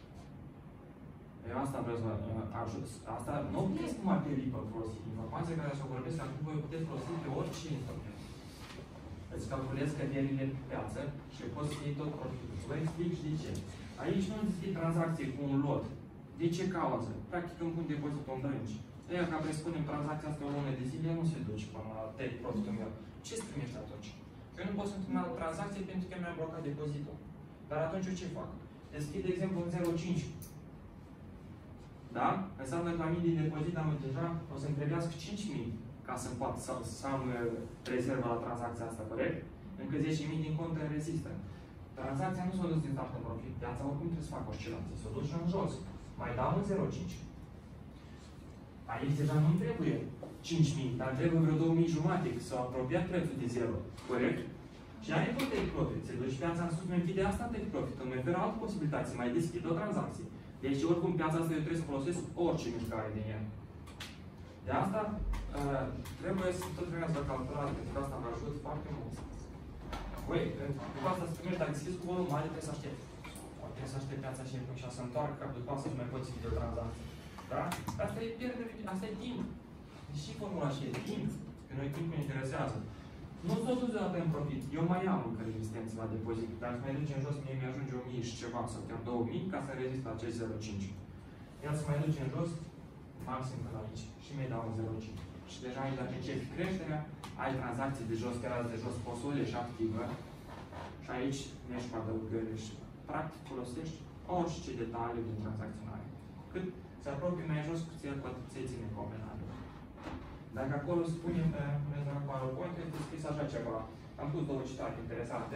A: Eu asta vreau să vă uh, ajut. Asta nu puteți cum ar trebui pe folosi. Informația care să o vorbesc acum, voi puteți folosi pe orice instrument. Îți calculezi căderile pe piață și poți să iei tot profitul. Vă explic și de ce. Aici nu deschid tranzacție cu un lot. De ce cauză? Practic îmi pun depozitul în drângi. Ea, ca presupunem tranzacția asta o lună de zile, nu se duce până la take profitul meu. Ce îți primești atunci? Eu nu pot să întâlnesc o tranzacție pentru că mi-am blocat depozitul. Dar atunci eu ce fac? Deschid, de exemplu, în zero virgulă cinci. Da? Înseamnă că la mii de depozit am deja, o să-mi trebuiască cinci mii ca să pot să, să am rezervă la tranzacția asta, corect? Încă zece mii din cont rezistă. Tranzacția nu s-a dus din start în profit. Piața oricum trebuie să facă oscilație. S-a dus în jos. Mai dau în zero virgulă cinci. Aici deja nu trebuie cinci mii, dar trebuie vreo două mii jumate să s-au apropiat prețul de zero. Corect? Și ai tot take profit. Se duce piața în sus, nu închide asta take profit. Îmi oferă altă posibilitate să mai deschid o tranzacție. Deci, oricum, piața asta eu trebuie să folosesc orice mișcare din ea. De asta, uh, trebuie să tot trebuie să calculați, pentru că asta mă ajută foarte mult. Băi, după asta să primești, dacă deschizi cu volum mare, trebuie să aștepți. Trebuie să aștepți piața și și să întoarcă, după asta să mai poți fi de o tranzacție. Da? Asta e pierdere, asta e timp. Deci și formula și e timp. Că noi timpul ne interesează. Nu s-o dus deodată în profit. Eu mai am încă rezistență la depozit. Dacă mai duce în jos, mie mi-ajunge o mie și ceva, sau chiar două mii, ca să rezist la acest zero virgulă cinci. El se mai duce în jos, maxim până aici. Și mi-ai dau un zero virgulă cinci. Și deja aici, dacă începi creșterea, ai tranzacții de jos, chiar azi de jos, posole și activă. Și aici mergi cu adăugări și practic folosești orice detaliu din tranzacționare. Cât se apropie mai jos cu ție, cu atât ți-ai ține comenare. Dacă acolo spunem, puneți la PowerPoint, este scris așa ceva. Am pus două citate interesante.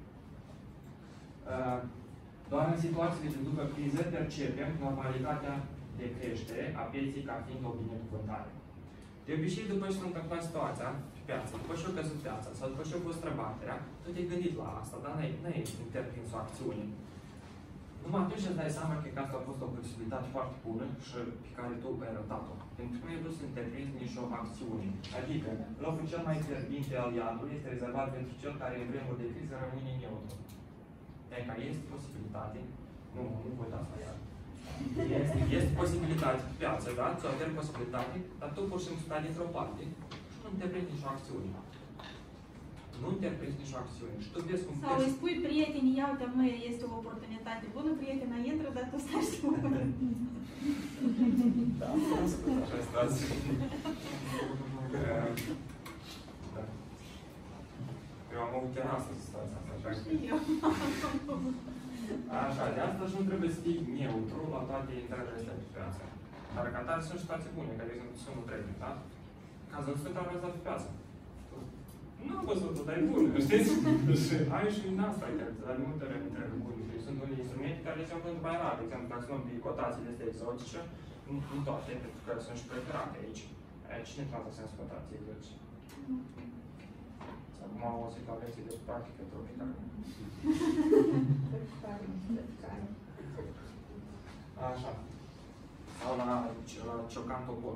A: Doar în situațiile de după criză percepem normalitatea de creștere a pieței ca fiind o binecuvântare. De obicei, după ce s-a întâmplat situația pe piață, după ce a căzut piața sau după ce a fost străbaterea, tu te-ai gândit la asta, dar n-ai interprins o acțiune. Numai atunci îți dai seama că asta a fost o posibilitate foarte bună și pe care tu ai arătat-o. Pentru că nu ai vrut să interprinzi nici o acțiune. Adică, locul cel mai fierbinte al iadului este rezervat pentru cel care în vremuri de criză rămâne neutru. Deci, că este posibilitate, nu, nu vă dați la iad. Este, este posibilitate pe piață, da? Ți-o avem posibilitate, dar tu pur și simplu stai dintr-o parte și nu interprinzi nici o acțiune. Nu interprinzi nici o acțiune. Și tu vezi cum
D: sau îi spui prietenii, ia uite, măi, este o oportunitate bună, prietena intră, dar tu stai și mă.
A: Da, am spus așa situație. Da. Eu am avut chiar asta situația asta, așa că... Așa, de asta și nu trebuie să fii neutru la toate intrările astea pe piață. Dar ca tare sunt situații bune, ca de exemplu sunt nu trebuie, da? Că ați văzut că ar vrea pe piață. Nu am văzut-o, dar e bună, știți? Și ai și în asta, că dar de multe ori întreb bune. Sunt unele instrumente care se vând mai rar. De exemplu, dacă sunt de cotațiile astea exotice, nu, nu toate, pentru că sunt și preferate aici. Cine tranzacționează cotații exotice? Acum am auzit la lecții de practică tropicală. Așa. Sau la, la Ciocan Topor.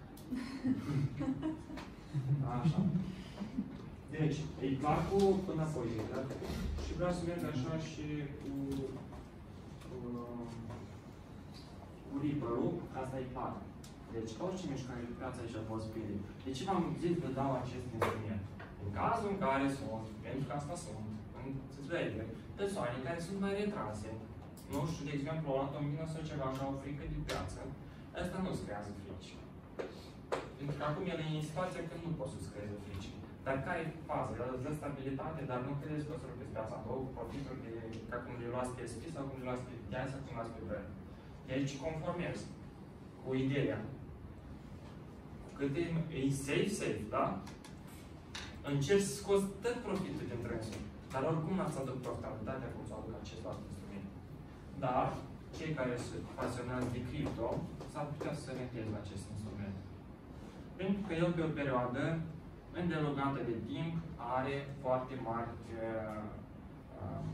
A: Așa. Deci, e clar cu înapoi, da? Și vreau să merg așa și cu, cu, cu Ripple-ul, asta e clar. Deci, orice mișcare de piață aici poți prinde. De ce v-am zis că dau acest instrument? În cazul în care sunt, pentru că asta sunt, înțelege, persoane care sunt mai retrase, nu știu, de exemplu, o atomină sau ceva așa, o frică de piață, asta nu îți creează frici. Pentru că acum el e în situația când nu poți să-ți creeze frici. Dar care e faza? El îți dă stabilitate, dar nu crezi că o să rupeți piața în două profituri de, ca cum le luați pe S P sau cum le luați pe D I sau cum le luați pe Brand. De aici conformezi cu ideea. Cât e, e safe, safe, da? Încerci să scoți tot profitul din trânsul. Dar oricum n-ați aduc profitabilitatea cum să aduc acest alt instrument. Dar, cei care sunt pasionați de cripto, s-ar putea să se orienteze la acest instrument. Pentru că el, pe o perioadă îndelungată de timp, are foarte mari uh, um,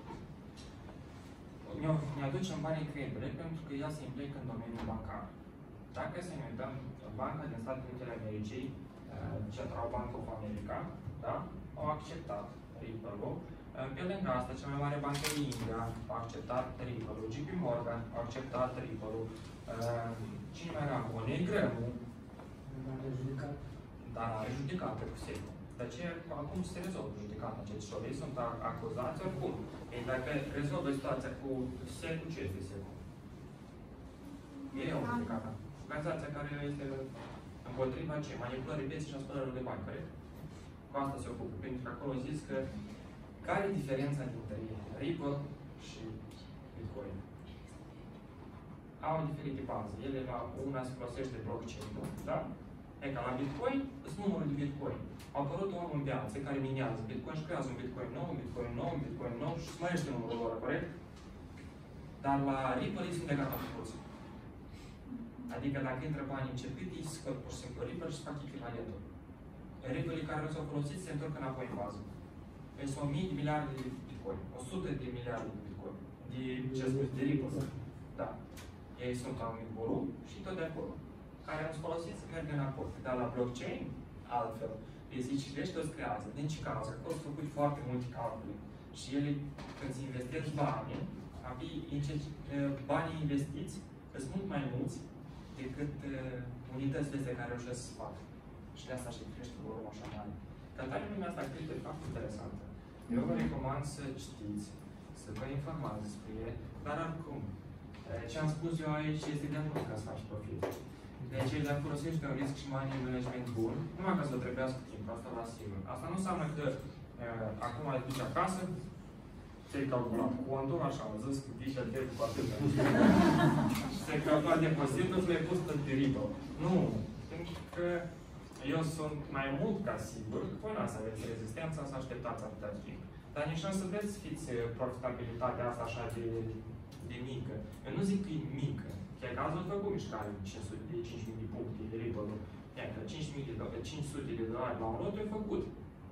A: ne aduce în bani încredere pentru că ea se implică în domeniul bancar. Dacă să ne uităm, banca din Statele Unite ale Americii, Central Bank of America, da? Au acceptat Ripple-ul. Pe lângă asta, cea mai mare bancă din India a acceptat Ripple-ul, J P Morgan a acceptat Ripple-ul, cine mai era? Moneygram-ul, dar are judecată cu S E C. De aceea, acum se rezolvă judecata. Cei șorii sunt acuzați oricum. Ei, dacă rezolvă situația cu S E C-ul, ce este S E C-ul? Ei au judecata. Organizația care este împotriva ce? Manipulării pieței și a spălărilor de bani, corect? Cu asta se ocupă. Pentru că acolo zis că care e diferența dintre Ripple și Bitcoin? Au diferite baze. Ele la una se folosește blockchain, da? E ca la Bitcoin, sunt numărul de Bitcoin. Au apărut omul în piață care minează Bitcoin și creează un Bitcoin nou, un Bitcoin nou, un Bitcoin nou și se mărește numărul lor, corect? Dar la Ripple ei sunt legat la făcuți. Adică dacă intră banii început, ei scot pur și simplu Ripple și se fac echivalentul. Ripple care nu s-au folosit se întorc înapoi în bază. Deci sunt mii de miliarde de Bitcoin, o sută de miliarde de Bitcoin. De, ce spus, de Ripple. Da. Ei sunt anumit volum și tot de acolo. Care nu-s folosiți, merg înapoi. Dar la blockchain, altfel, îi zici, citești, toți creează. Din ce cauză? Acolo s-au făcut foarte multe calcule. Și ele, când se investesc banii, banii investiți sunt mult mai mulți decât uh, unitățile astea care reușesc să facă. Și de asta și crește volumul așa mare. Cantarea lumea asta cred că e foarte interesantă. Eu vă recomand să știți, să vă informați despre el, dar oricum, ce am spus eu aici este de mult ca să faci profit. Deci, dacă folosești un risc și money management bun, numai ca să trebuiască timp, asta la sigur. Asta nu înseamnă că uh, acum ai duci acasă, ți-ai calculat contul, așa am zis, că vii și al cu atât. Ți-ai calculat depozitul, ți l-ai pus pe Ripple. Nu, pentru că eu sunt mai mult ca sigur că voi n-ați aveți rezistența să așteptați atâta timp. Dar nici nu să vreți să fiți profitabilitatea asta așa de, de mică. Eu nu zic că e mică. Chiar că ați făcut mișcare de cinci sute de cinci mii de puncte de Ripple-ul. Iar că cinci sute de dolari la un lot e făcut.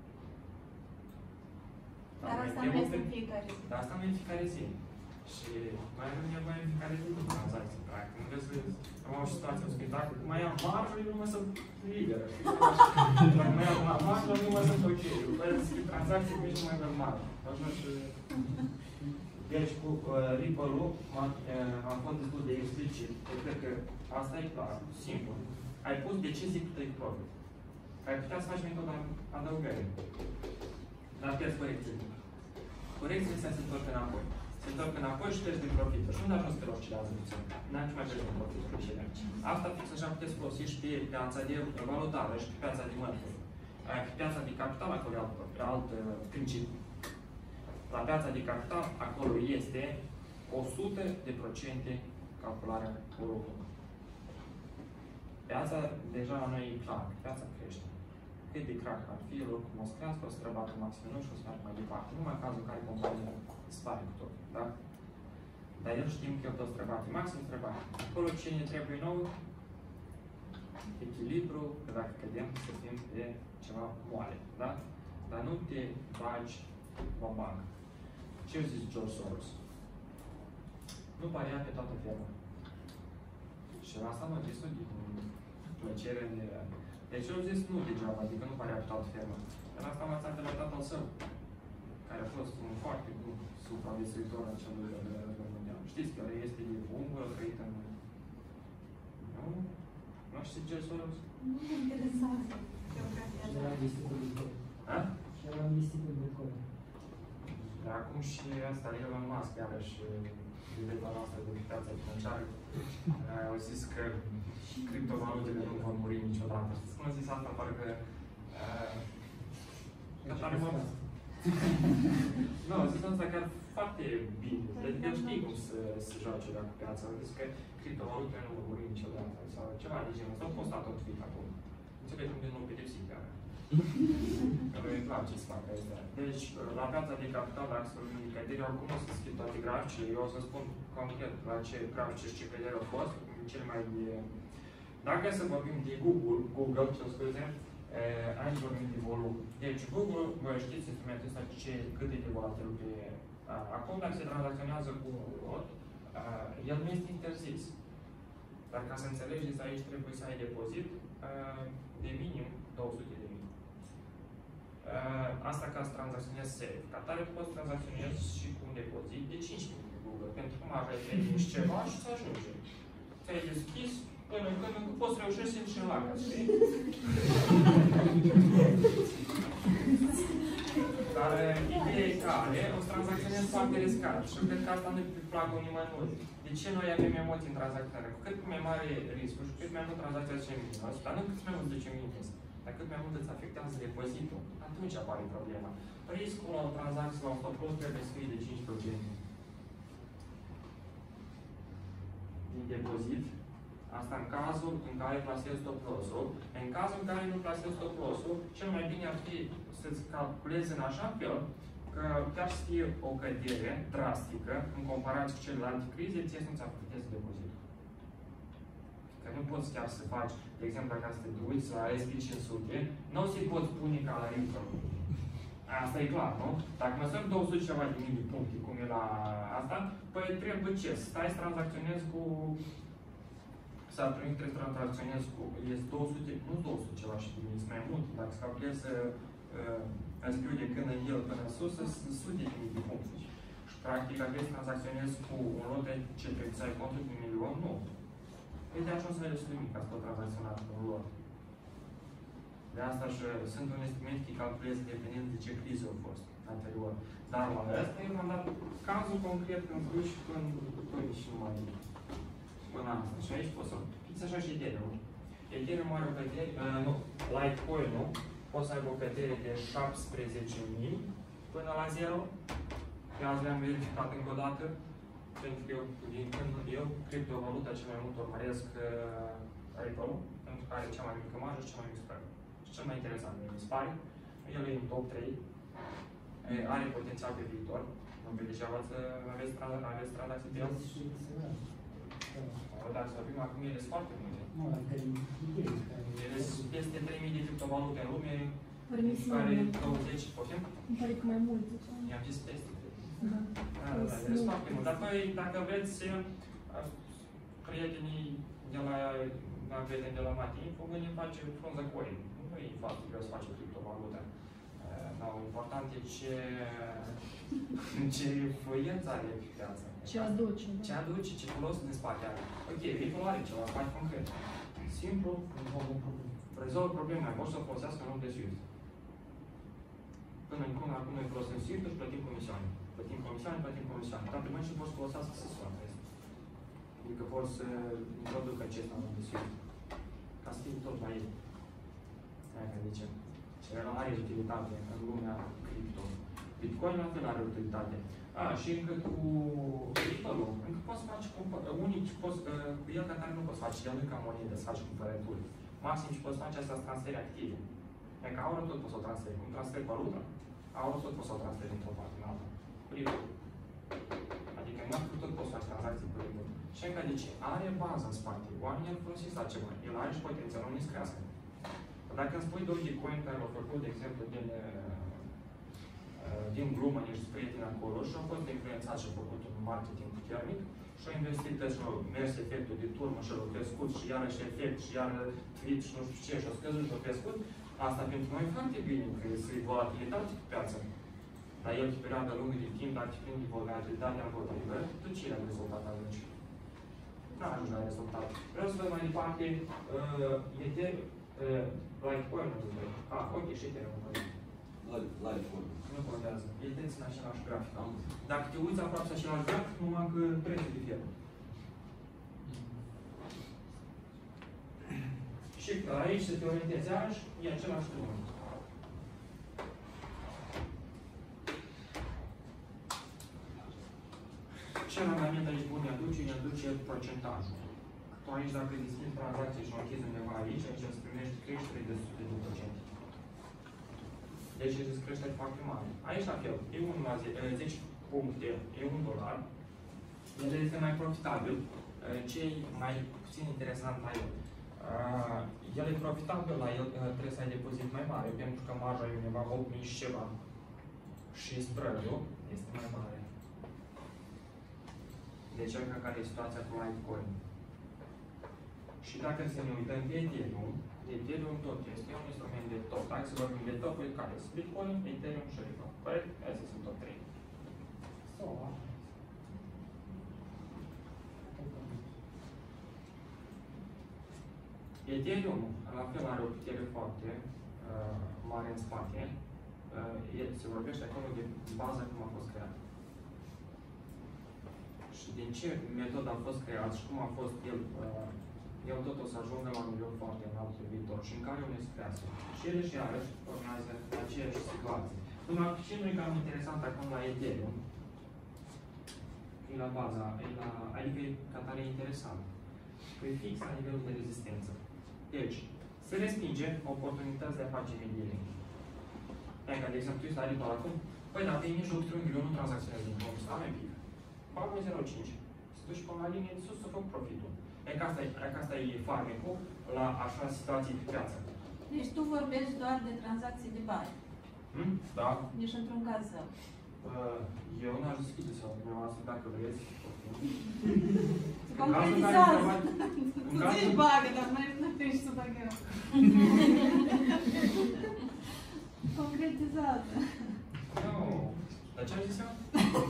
D: Dar, Dar asta nu este în fiecare zi. Dar
A: asta nu e în fiecare zi. Și mai avem nevoie în fiecare zi de tranzacții, practic. Nu vreți să am o situație, o spui, dacă mai am marjă, eu nu mă sunt liberă. Dacă mai am marjă, nu mă sunt ok. Eu vreau să scriu tranzacții, nici nu mai avem marjă. Așa și... Deci, cu uh, Ripple-ul uh, am fost destul de explicit. Eu cred că asta e clar, simplu. Ai pus decizii cu take profit. Ai putea să faci metoda adăugării. Dar pierzi corecții. Corecțiile astea se întorc înapoi. Se întorc înapoi și treci din profitul. Și unde ajungi pe oscilează puțin? N-ai mai treci din profitul. Asta fix așa puteți folosi și pe piața de valutară și pe piața de mărfuri. Pe piața de capital, acolo e alt, alt principiu. La piața de capital, acolo este o sută de procente calcularea volumului. Piața, deja la noi e clar, piața crește. Cât de crack ar fi, oricum o să crească, o să străbată maximul și o să meargă mai departe. Numai în cazul în care compania dispare cu tot, da? Dar el știm că el tot străbate, maxim străbate. Acolo ce ne trebuie nou? Echilibru, că dacă cădem să fim pe ceva moale, da? Dar nu te bagi la bancă. Ce a zis George Soros? Nu paria pe toată firma. Și la asta mă zis-o din plăcere de... Deci eu zis nu degeaba, adică nu paria pe toată firma. Dar asta m-a înțeles de la tatăl său, care a fost un foarte bun supraviețuitor al celui de la Război Mondial. Știți că el este ungură, trăit în... Nu? Nu știți George Soros?
D: Nu mă interesează geografia.
C: Și era discipul de cod.
A: A?
C: Și era discipul de cod.
A: Dar acum și asta, Elon Musk, iarăși, vedeta noastră de piața financiară, au zis că criptovalutele nu vor muri niciodată. Știți cum a zis asta? Parcă... Că tare mă... Nu, a zis asta chiar foarte bine. Adică el știe cum să se joace la piața. A zis că criptovalutele nu vor muri niciodată. Sau ceva de genul. S-au postat tot tweet acum. Înțeleg cum de nu pedepsit, chiar. Că nu e clar ce să facă asta. Deci, la piața de capital, dacă să luăm indicatorii, oricum o să schimb toate graficele. Eu o să spun concret la ce grafice și credere au fost, cel mai... Dacă să vorbim de Google, Google, ce scuze, aici vorbim de volum. Deci, Google, voi știți instrumentul ăsta ce, cât e de volatil pe... Acum, dacă se tranzacționează cu un lot, el nu este interzis. Dar ca să înțelegeți, aici trebuie să ai depozit de minim două sute de mii. Asta ca să tranzacționezi safe. Ca tare poți tranzacționezi și cu un depozit de cinci mii de Google. Pentru că mai aveai trei ceva și să ajunge. Ți-ai deschis până când poți să reușești să ieși în lacă, știi? Dar ideea e care o să tranzacționezi foarte riscat. Și cred că asta nu-i plac unii mai mult. De ce noi avem emoții în tranzacționare? Cu cât mai mare riscul și cât mai mult tranzacția zece minus, dar nu cât mai mult zece minus, dar cât mai mult îți afectează depozitul, atunci apare problema. Riscul la o tranzacție la un stop loss trebuie să fie de cinci la sută din depozit. Asta în cazul în care plasezi stop loss-ul. În cazul în care nu plasezi stop loss-ul, cel mai bine ar fi să-ți calculezi în așa fel că chiar să fie o cădere drastică în comparație cu celelalte crize, ție să nu-ți afectezi depozitul. Că nu poți chiar să faci, de exemplu, dacă să te duci la S and P cinci sute, nu o să-i poți pune ca la Ripple. Asta e clar, nu? Dacă măsori două sute ceva de mii de puncte, cum e la asta, păi trebuie ce? Stai să tranzacționezi cu... Să trebuie să tranzacționezi cu... Este două sute, nu două sute ceva și de mii, mai mult. Dacă să calculezi să S and P-ul de când în el până în sus, sunt sute de mii de puncte. Și practic, dacă vrei să tranzacționezi cu un lot de ce trebuie să ai contul de un milion, nu. Păi de ajuns să destul de mic ca să pot tranzacționa cu un lot. De asta și sunt un instrument care calculează dependență de ce criză au fost anterior. Dar la asta eu v-am dat cazul concret când duci până, până și mai până asta. Și aici poți să fiți așa și Ethereum. Ethereum are o cădere, uh, nu, Litecoin-ul poți să aibă o cădere de șaptesprezece mii până la zero. Pe azi le-am verificat încă o dată. Pentru că eu, din când eu, criptovaluta cel mai mult urmăresc uh, Ripple-ul, pentru că are cea mai mică marjă și cea mai mică spread. Și cel mai interesant, mi se pare, el e în top trei, are potențial pe viitor. Nu pe degeaba să aveți, aveți tranzacții pe el. Dacă să vorbim acum, ele sunt foarte multe.
C: Nu, adică idei.
A: Ele sunt peste trei mii de criptovalute în lume,
B: care
A: douăzeci, poftim?
B: îmi pare că mai mult.
A: I-am zis peste.
B: Da.
A: Da, da, da, ele sunt foarte multe. Dar noi, dacă vreți, prietenii de la, la prieteni de la Matin, ne face frunză cu ei. Nu e foarte greu să face criptovalută. No, important e ce, ce influență are pe piață.
B: Ce aduce.
A: Ce aduce, ce folos din spate are. Ok, Ripple are ceva, faci concret. Simplu, rezolvă problema, vor să folosească în loc de SWIFT. Până în curând, acum noi folosim SWIFT și plătim comisioane. Plătim comisioane, plătim comisioane. Toate băncile vor să folosească să soartă. Adică vor să introducă acesta în loc de SWIFT. Ca să fie tot la ei. Aia că zicem. El are utilitate în lumea cripto. Bitcoin la fel are utilitate. A, și încă cu Ripple-ul, încă poți face unic, poți, cu el ca care nu poți face, el nu e ca monedă, să faci cumpărături. Maxim ce poți face asta sunt transferi active. E ca aurul tot poți să o transferi. Cum transferi valută, aurul tot poți să o transferi într-o parte în alta. Primul. Adică în naftul tot poți să faci tranzacții cu primul. Și încă de ce? Are bază în spate. Oamenii ar folosi la ceva. El are și potențialul unui să crească. Dacă îmi spui Dogecoin care l-au făcut, de exemplu, din, din glumă niște prieteni acolo și au fost influențați și au făcut un marketing puternic și au investit și au mers efectul de turmă și au crescut și iarăși efect și iară fit și nu știu ce și au scăzut și au crescut. Asta pentru noi e foarte bine, că este volatilitate pe piață. Dar el pe perioada lungă de timp, dacă te prinde volatilitatea împotrivă, tu ce ai rezultat atunci? Nu ajungi la rezultat. Vreau să văd mai departe, uh, Ethereum, uh, Litecoin, nu zic. Ah, ok, și Ethereum.
E: Litecoin.
A: Nu contează. Vedeți în același grafic. Dacă te uiți aproape același grafic, numai că prețul diferă. Și aici să te orientezi iarăși, e același lucru. Ce randament aici bun ne aduce? Ne aduce procentajul. Tu aici, dacă deschizi tranzacții și o închizi undeva aici, aici îți primești creștere de o sută de procente. Deci îți creștere foarte mare. Aici la fel, e unu la zece puncte, e un dolar. El este mai profitabil. Ce e mai puțin interesant la el? Uh, el e profitabil, la el uh, trebuie să ai depozit mai mare, pentru că marja e undeva opt mii și ceva. Și spread-ul este mai mare. Deci, uite care e situația cu Litecoin. Și dacă să ne uităm pe Ethereum, Ethereum tot este un instrument de top. Dacă să vorbim de top, uite care sunt Bitcoin, Ethereum și Ripple. Corect? Astea sunt top trei.
C: Solar.
A: Ethereum, la fel, are o putere foarte uh, mare în spate. Uh, se vorbește acolo de baza cum a fost creat. Și din ce metodă a fost creat și cum a fost el, uh, el tot o să ajungă la un nivel foarte înalt pe viitor și în care unde se creează. Și ele și iarăși urmează aceeași situație. Numai ce nu e cam interesant acum la Ethereum, e la baza, e la, adică e ca tare interesant. Că e fix la nivelul de rezistență. Deci, se respinge oportunități de a face mediere. Ca de exemplu, tu stai doar acum, păi dacă e mijloc triunghiul, nu tranzacționezi din fond, stai mai pic. Bagă zero virgulă cinci. Să duci pe la linie de sus să fac profitul. E ca asta e, ca asta e farmecul la așa situații pe piață.
D: Deci tu vorbești doar de tranzacții de bani.
A: Hmm? Da.
D: Deci într-un caz său.
A: Uh, eu n-aș deschide sau dumneavoastră dacă vreți.
D: Concretizează. Tu zici bagă, dar mai nu ești să bagă eu. Concretizează.
A: Nu. Dar ce am zis eu?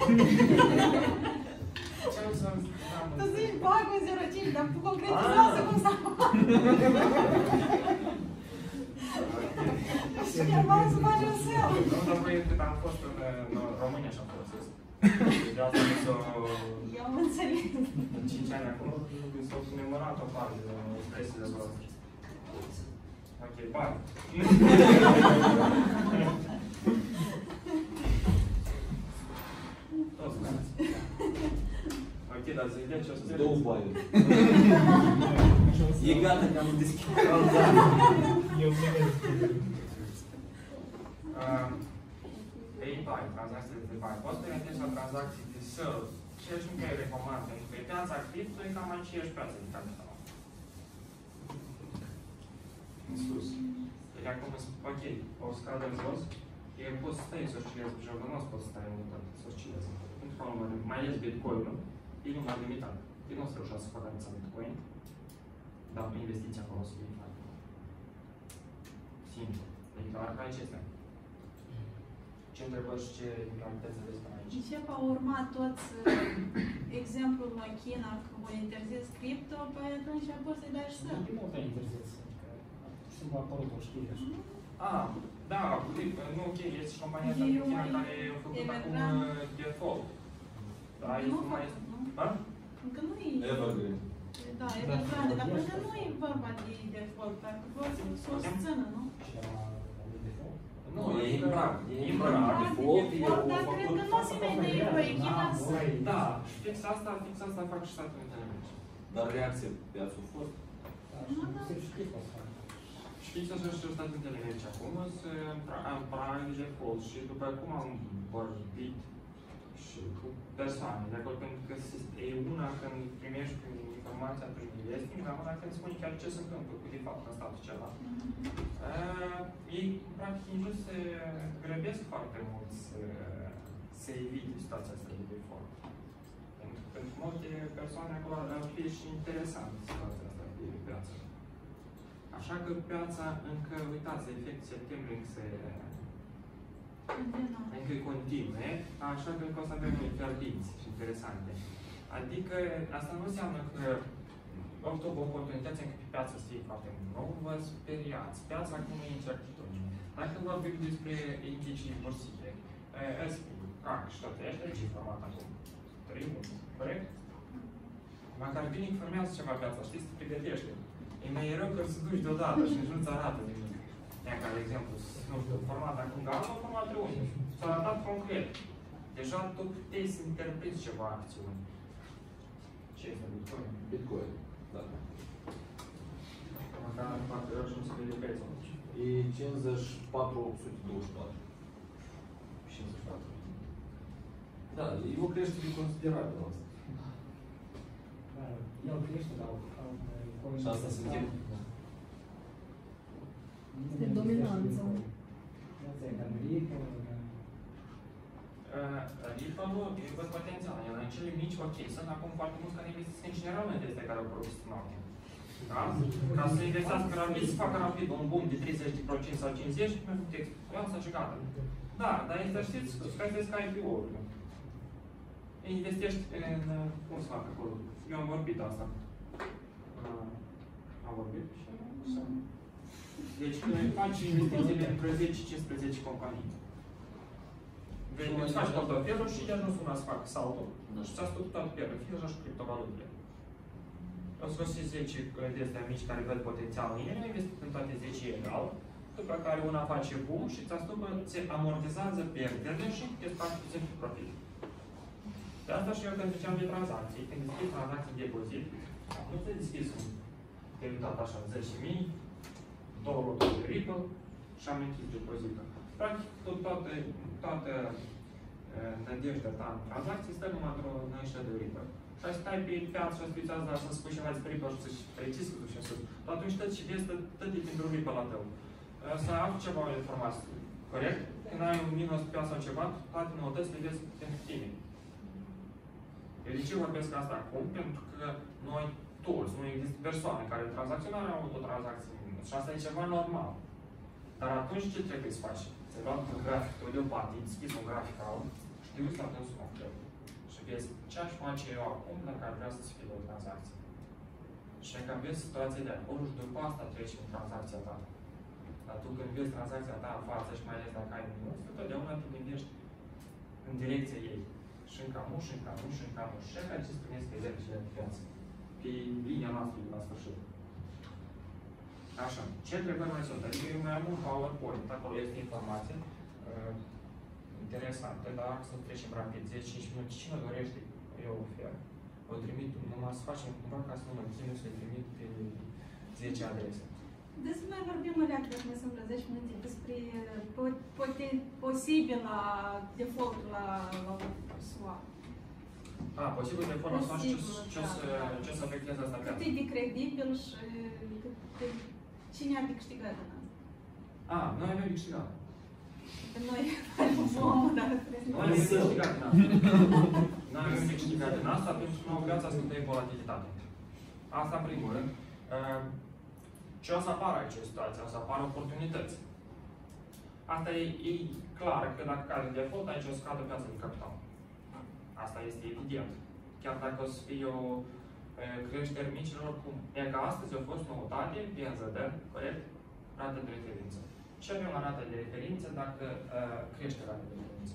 A: Ce am zis eu?
D: Tu zici bagă zero virgulă cinci, dar tu concretizează cum s-a fac. Și chiar m-am să faci un sel.
A: Nu, dar voi cât am fost în, în România și am folosesc. De asta nu s-o...
D: Eu am înțeles.
A: În cinci ani acolo, s-au memorat o parte de expresiile voastre. Ok, bani. Toți bani. Ok, dar să vedea ce o să
E: Două bani. E gata că am deschis.
C: Eu primesc.
A: Ei bani, tranzacțiile de bani. Poți să te orientezi la tranzacții de săl. Ceea ce nu te recomand, pentru că pe piața cripto e cam aceeași piață de capital. În sus. Deci acum, ok, o scadă în jos, el poți să stai să oscilezi pe jocul, nu poți să stai în mult să oscilezi. Pentru că, mai ales Bitcoin-ul, e numai limitat. El nu o să reușească să facă ața Bitcoin, dar investiția acolo o să fie facă. Simplu. Deci, doar ca aici este. Ce întrebări și ce realități aveți pe aici?
D: Și au urmat toți exemplul la China că o interzis cripto, păi atunci poți să-i dai și să.
C: Nu mult ai interzis. Și m-a apărut o știre.
A: Ah, da, nu, ok, este și compania asta din China care a făcut acum default. Da, este mai... Da?
D: Încă nu e...
E: Evergreen.
D: Da, Evergreen, dar încă nu e vorba de default, pentru că vor să o susțină, nu?
A: Nu, e imbrag. E imbrag.
E: Default, e o
D: dar cred că nu o să vede eu, e China să...
A: Da, și fix asta, fix asta fac și Statele Unite ale Americii.
E: Dar reacție pe piață a fost?
C: Da, și se știe asta.
A: Știți așa și Statele Unite acum, am Prime de Default și după cum am vorbit și cu persoane de acolo, pentru că e una când primești informația prin investing, dar una când spune chiar ce se întâmplă cu de fapt în statul ceva. Uh, ei, practic, nici nu se grăbesc foarte mult să, să evite situația asta de default. Pentru că pentru multe persoane acolo ar fi și interesant situația asta de piață. Așa că piața încă, uitați, efectul septembrie încă se încă continue, așa că încă o să avem fierbinți interesante. Adică asta nu înseamnă că oportunități încă pe piață să fie foarte mult. Nu vă speriați. Piața acum e incertitudine. Dacă vorbim despre indicii bursiere, S and P, C A C și toate astea, ce format acum? trei luni, corect? Măcar bine informează ceva piața, știi, să te pregătește. E mai rău că să duci deodată și nici nu-ți arată nimic. Ia ca de exemplu, nu știu, format acum gala, format trei. S-a arătat concret. Deja tu puteai să interpreți ceva acțiuni. Ce este Bitcoin?
E: Bitcoin, da.
A: Măcar foarte rău și nu se vede prețul.
E: E cincizeci și patru opt sute douăzeci și patru. cincizeci și patru. Da, e o creștere considerabilă asta.
C: Da, el crește, dar
E: și asta se întâmplă.
B: Este dominanță.
A: Ripple-ul e văd potențial. El în cele mici, ok, sunt acum foarte mulți care investiți în generalmente astea care au produs în noapte. Da? Ca să investească rapid, să facă rapid un boom de treizeci la sută sau cincizeci la sută, merg cu textul. Asta și gata. Da, dar este, știți, scăzesc ca I P O-urile. Investești în, cum să fac acolo? Eu am vorbit asta. Am vorbit și deci când faci investițiile între zece și cincisprezece companii. Vei îți faci portofelul și iar nu sună să facă saldo. Și ți-a spus toată pierdă, fie așa și criptovalutele. O să găsiți zece de astea mici care văd potențial în ele, investit în toate zece egal, după care una face boom și ți-a spus că ți amortizează pierderile și te faci puțin profit. De asta și eu când ziceam de tranzacții, când deschizi tranzacții de depozit, nu ți-ai deschis un debitat așa zece mii, două loturi de Ripple și am închis depozitul. Practic, tot, toată, toată nădejdea ta în tranzacții stă numai într-o năișă de Ripple. Și ai stai pe piață și aspițează, dar să spui ceva despre Ripple și să-și precis că duci în sus. Atunci tot și vezi, tot e pentru Ripple la tău. Să afli ceva o informație, corect? Când ai un minus pe piață sau ceva, toate noutăți le vezi pentru tine. Eu de ce vorbesc asta acum? Pentru că noi toți, nu există persoane care tranzacționare au avut o tranzacție minus. Și asta e ceva normal. Dar atunci ce trebuie să faci? Să luăm un grafic tot deoparte, deschizi un grafic alt și te uiți la tău sumă. Și vezi ce aș face eu acum dacă ar vrea să-ți fie o tranzacție. Și dacă vezi situația de acolo și după asta treci în tranzacția ta. Dar tu când vezi tranzacția ta în față și mai ales dacă ai minus, totdeauna te gândești în direcția ei. Și în cam și în cam și în cam și așa ce spuneți pe zecile de piață. Pe linia noastră la sfârșit. Așa, ce întrebări mai sunt? Adică eu mai am un PowerPoint, acolo este informație uh, interesantă, dar să trecem rapid, zece cinci minute. Cine dorește, eu ofer. O trimit, numai să facem cumva ca să nu mă chinui să-i trimit pe zece adrese.
D: Deci mai vorbim o leacă, dacă ne sunt vreo zece minute, despre posibila default la swap.
A: A, posibil default la swap, ce să afecteze asta piața?
D: Cât e de credibil și cine ar de câștigat din asta?
A: A, noi avem câștigat.
D: Noi vom, dar
A: Noi avem câștigat din asta. Noi avem câștigat din asta pentru că piața scădea volatilitate. Asta în primul rând. Ce o să apară aici o situație? O să apară oportunități. Asta e, e clar că dacă cade default, aici o să cadă piața de capital. Asta este evident. Chiar dacă o să fie o e, creștere micilor, cum? E că astăzi a fost noutate, P N Z D, corect? Rata de referință. Ce avem la rata de referință dacă e, crește rata de referință?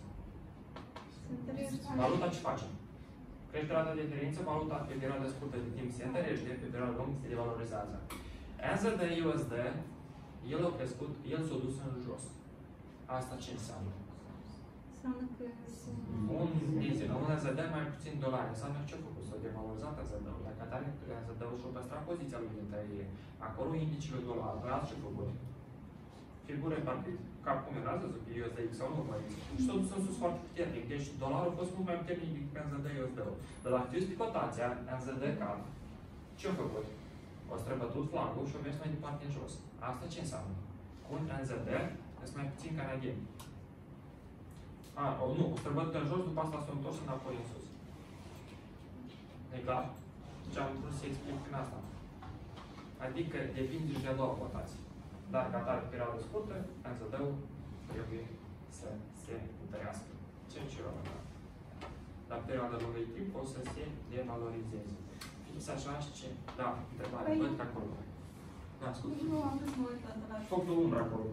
A: Valuta ce face? Crește rata de referință, valuta pe perioada scurtă de timp se întărește, pe perioada lungă se devalorizează. N Z D U S D, el a crescut, el s-a dus în jos. Asta ce înseamnă?
D: Înseamnă că sunt...
A: Un diesel, un N Z D mai puțin dolari, înseamnă ce a făcut? S-a devalorizat N Z D-ul. Dacă tare N Z D-ul și-a păstrat poziția lui dintre ei. Acolo indicele dolarului, ați ce făcut? Figură partid. Cap cum era, să zic, U S D X sau nu, mai și s-a dus în sus foarte puternic. Deci dolarul a fost mult mai puternic decât N Z D-U S D-ul. Dar la activist cotația, N Z D cap, ce a făcut? O străbătut flagul și a mers mai departe în jos. Asta ce înseamnă? Cu un N Z D, sunt mai puțin canadieni. A, o, nu, o străbătut în jos, după asta s-a întors înapoi în sus. E clar? Ce am vrut să explic prin asta. Adică depinde de două cotații. Dar ca tare perioadă scurtă, N Z D-ul trebuie să se întărească. cinci euro. La perioada lungă timp o să se devalorizeze. Fix așa și da, întrebare,
D: Păi,
A: văd că acolo. Da, scuze.
D: Nu, am vrut să mă uit la la...
A: Foc de umbră acolo.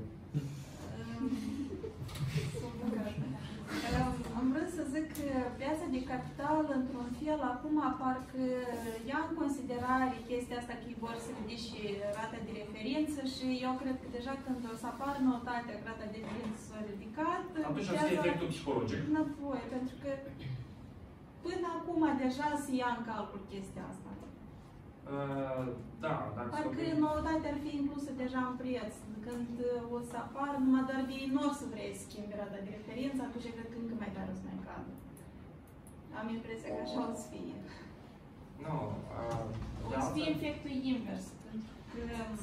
D: Am vrut să zic că piața de capital, într-un fel, acum parcă ia în considerare chestia asta că vor să ridice și rata de referință și eu cred că deja când o să apară noutatea că rata de referință s-a ridicat,
A: Atunci o să fie efectul psihologic.
D: Înapoi, pentru că până acum deja se ia în calcul chestia asta.
A: Uh, da, dacă
D: Parcă noutatea ar fi inclusă deja în preț. Când o să apară, numai doar de ei nu o să vrei să schimbi rata de referință, atunci cred că încă mai tare o să mai cadă. Am impresia că așa o să fie.
A: nu, uh,
D: O să fie efectul invers, pentru că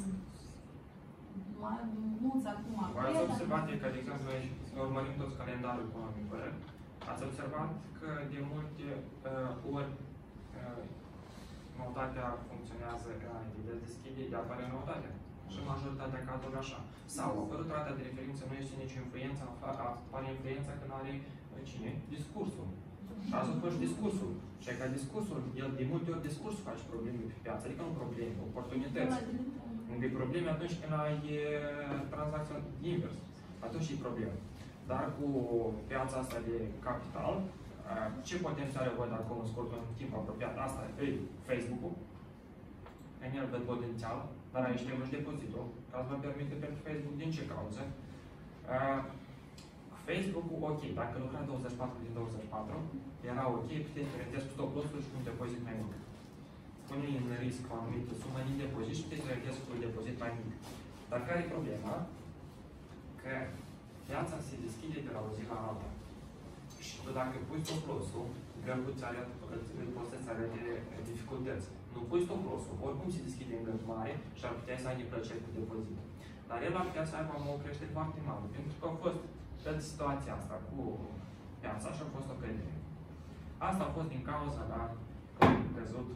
D: mai mulți acum
A: Voi ați
D: cred,
A: observat că, de exemplu, noi urmărim toți calendarul economic, corect? Ați observat că de multe uh, ori uh, noutatea funcționează înainte de deschide, de apare noutatea. Și majoritatea cazuri așa. Sau apărut rata de referință, nu este nicio influență, apare influența când are cine? Discursul. Și azi a fost discursul. Și ca discursul, el de multe ori discursul face probleme pe piață, adică nu probleme, oportunități. Când e probleme atunci când ai tranzacția invers. Atunci e problemă. Dar cu piața asta de capital, ce potențial văd acum în scurt timp apropiat? Asta e Facebook-ul. În el văd potențial, dar aici trebuie și depozitul, ca să vă permite pentru Facebook din ce cauză. Uh, Facebook-ul, ok, dacă lucra douăzeci și patru din douăzeci și patru, era ok, puteți să reduceți stop loss-ul și cu un depozit mai mic. Pune în risc o anumită sumă din depozit și puteți să reduceți cu un depozit mai mic. Dar care e problema? Că piața se deschide de la o zi la alta. Și tu dacă pui stop loss-ul, gălbuți poți să-ți arate dificultăți. Nu pui stop loss-ul, oricum se deschide în gând mare și ar putea să ai neplăceri cu depozit. Dar el ar putea să aibă o creștere foarte mare, pentru că a fost toată situația asta cu piața și a fost o cădere. Asta a fost din cauza la că au căzut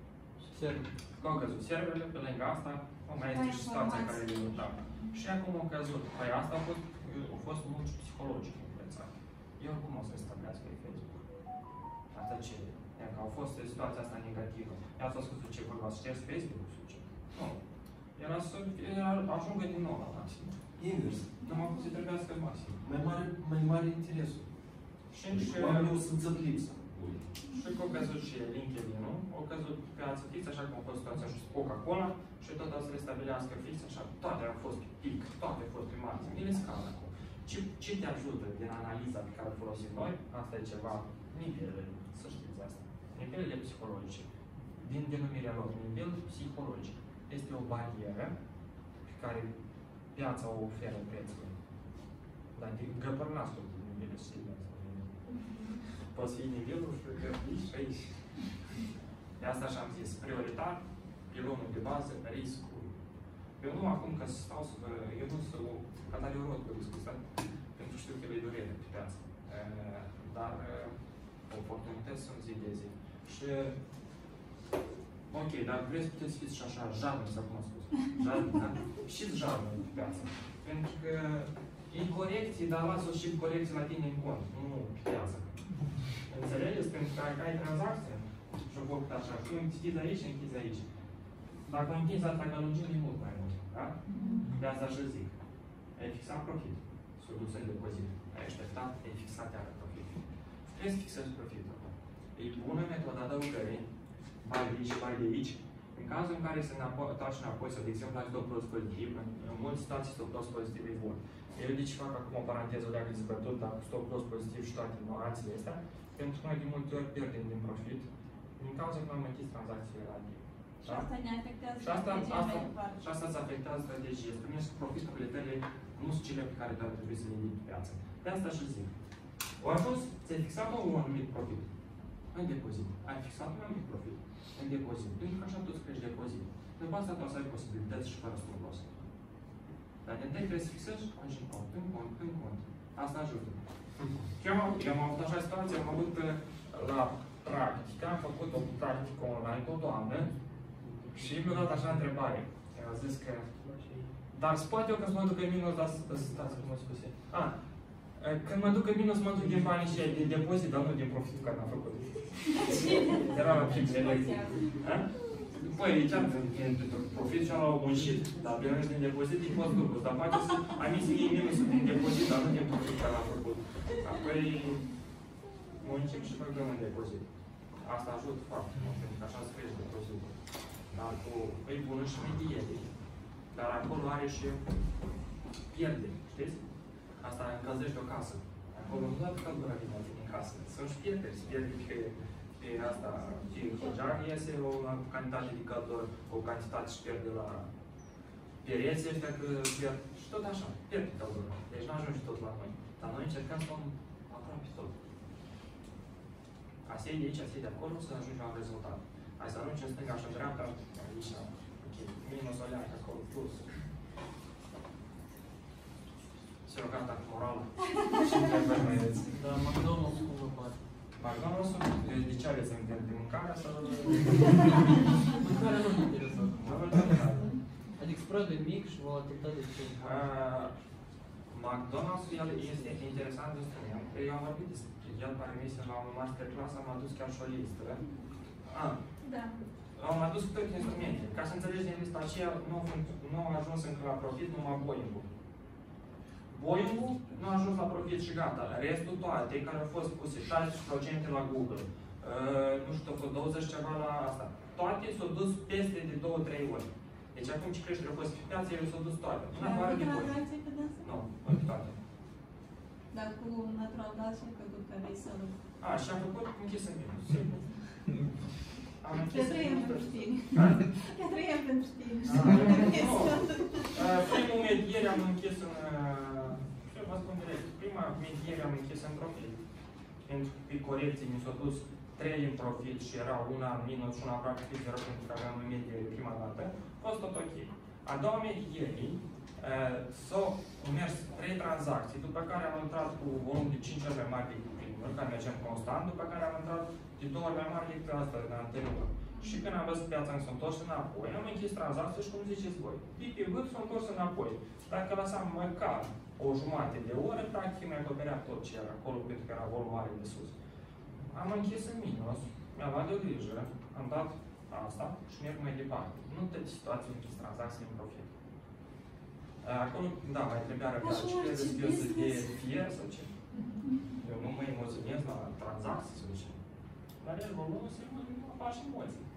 A: că au căzut serverele, pe lângă asta o mai este și situația care le lupta. Și acum au căzut. Păi asta a fost, a fost mult psihologic influențat. Eu cum o să stabilească pe Facebook? Asta ce? Că au fost situația asta negativă. Ea s-a spus ce vorba, să ștergi Facebook-ul sau ce? Nu. Era să ajungă din nou la maxim.
E: Invers.
A: Nu m-a pus să trebuiască maxim.
E: Mai mare, mai mare interesul.
A: Și,
E: Deci
A: și,
E: oamenii o să-ți lipsa.
A: și că au căzut și LinkedIn-ul, au căzut piață fix, așa cum a fost situația și Coca-Cola, și tot o să le stabilească fix, așa, toate au fost pe pic, toate au fost pe maxim. Ele scală acum. Ce, ce te ajută din analiza pe care o folosim noi? Asta e ceva, nivelele, să știți asta. Nivelele psihologice, din denumirea lor, nivel psihologic, este o barieră pe care piața o oferă prețului. Dar de găpărnasul din nivelul stilului. Poți fi nivelul și aici și aici. De asta și-am zis, prioritar, pilonul de bază, riscul. Eu nu acum că stau să vă, eu nu să o cataliorot cu riscul ăsta, pentru știu că le durere pe piață. Dar oportunități sunt zi de zi. Și, ok, dar vreți puteți fi și așa, jarni, sau cum am spus. Jarni, da? Și jarni pe piață. Pentru că e corecții, dar lasă și corecții la tine în cont, nu pe piață. Înțelegeți? Pentru că ai tranzacție și o făcut așa. Tu închizi aici și închizi aici. Dacă o închizi asta, că lungim e mult mai mult. Da? De asta și zic. Ai fixat profit. S-o dus în depozit. Ai așteptat, ai fixat iară profit. Trebuie să fixezi profitul. E bună metoda adăugării. Bai de aici, bai de aici. În cazul în care se întoarce înapoi, sau de exemplu ai stop loss pozitiv, în, în multe situații stop loss pozitiv e bun. Eu de ce fac acum o paranteză leagă de zbătut, dar cu stop loss pozitiv și toate nuanțele astea, pentru că noi de multe ori pierdem din profit din cauza că am închis tranzacțiile la timp.
D: Și asta ne afectează
A: Și asta,
D: strategia
A: asta,
D: mai departe.
A: și asta îți afectează strategia. Spune că profiturile tale nu sunt cele pe care tu ar trebui să le iei pe piață. De asta și zic. O ajuns, ți-ai fixat un anumit profit în depozit. Ai fixat un anumit profit în depozit. Pentru că așa tu îți crești depozit. După asta tu o să ai posibilități și fără stop loss. Dar de întâi trebuie să fixezi și în cont, în cont, în cont. Asta ajută. Eu am, eu am avut așa situație, am avut la practică, am făcut o practică online cu o doamnă și mi-a dat așa întrebare. Eu am zis că, dar spate eu că să mă duc în minus, dar stați cum mă spuse. A, când mă duc în minus, mă duc din banii și din depozit, dar nu din profitul care l-am făcut. Era la primele lecții. Păi, ce-am profit și-am luat bullshit, dar primești din depozit, din post dublu. Dar poate să ai mis să iei minusul din depozit, dar nu din profit care l-am făcut. Apoi, muncim și băgăm în depozit. Asta ajută foarte mult, pentru că așa îți crești depozitul. Dar cu, e bună și mediere. Dar acolo are și pierde, știți? Asta încălzește o casă. Acolo nu doar căldura vine din casă. Sunt și pierderi, se pierde pe, pe asta. Din hăjar iese o cantitate de căldură, o cantitate și pierde la pereții ăștia că pierd. Și tot așa, pierde căldură. Deci nu ajunge tot la noi. Dar noi încercăm să luăm aproape tot. Asta e de aici, asta e de acolo, să ajungi la un rezultat. Hai să arunci în stânga și în dreapta, aici, ok, minus o leacă acolo, plus. Se rog atac moral. Și întrebări mai veți.
F: Da, McDonald's cum vă pare?
A: McDonald's-ul, de ce aveți în de mâncare sau...
F: Mâncarea nu mă interesează.
A: Nu vă interesează.
F: Adică spread e mic și volatilitate de ce?
A: McDonald's, el este interesant instrument. Eu am vorbit despre el, pare mi se la un masterclass, am adus chiar și o listă. Ah,
D: Da.
A: am adus toate instrumente. Ca să înțelegi din lista aceea, nu, nu a ajuns încă la profit numai Boeing-ul. Boeing-ul nu a ajuns la profit și gata. Restul toate care au fost puse șaizeci la sută la Google, uh, nu știu, au fost douăzeci ceva la asta. Toate s-au dus peste de două trei ori. Deci acum ce creștere a fost pe piață, ele s-au dus toate. În afară de Boeing.
D: Tranzacție pe dânsă?
A: Nu, nu toate.
D: Dar cu natural gas și că tu care e să...
A: A, și am făcut închis în minus. Simplu. Am închis
D: Te
A: în
D: trăiem
A: minus.
D: pentru știri.
A: Ha?
D: Te trăiem pentru știri.
A: Primul mediere am închis în... Ce vă spun direct? Prima mediere am închis în profit. Pentru că pe corecții mi s-au dus trei în profit și era una în minus și una aproape pe zero pentru că aveam în mediere prima dată. A fost tot ok. A doua mediere s-au mers trei tranzacții, după care am intrat cu volum de cinci ori mai mare decât primul, care mergem constant, după care am intrat de două ori mai mare decât asta de anterior. Și când am văzut piața că s-a întors înapoi, am închis tranzacții și cum ziceți voi, de pe vârf s-a întors înapoi. Dacă lăsam măcar o jumătate de oră, practic mi acoperea tot ce era acolo, pentru că era volum mare de sus. Am închis în minus, mi-am luat de o grijă, am dat asta și merg mai departe. Nu toate situații închis tranzacții în profit. Acolo, da, mai trebuia răbdare. Ce credeți că eu să fie fier sau ce? Eu nu mă emoționez la tranzacții sau ce? Dar el volumul se faci emoții.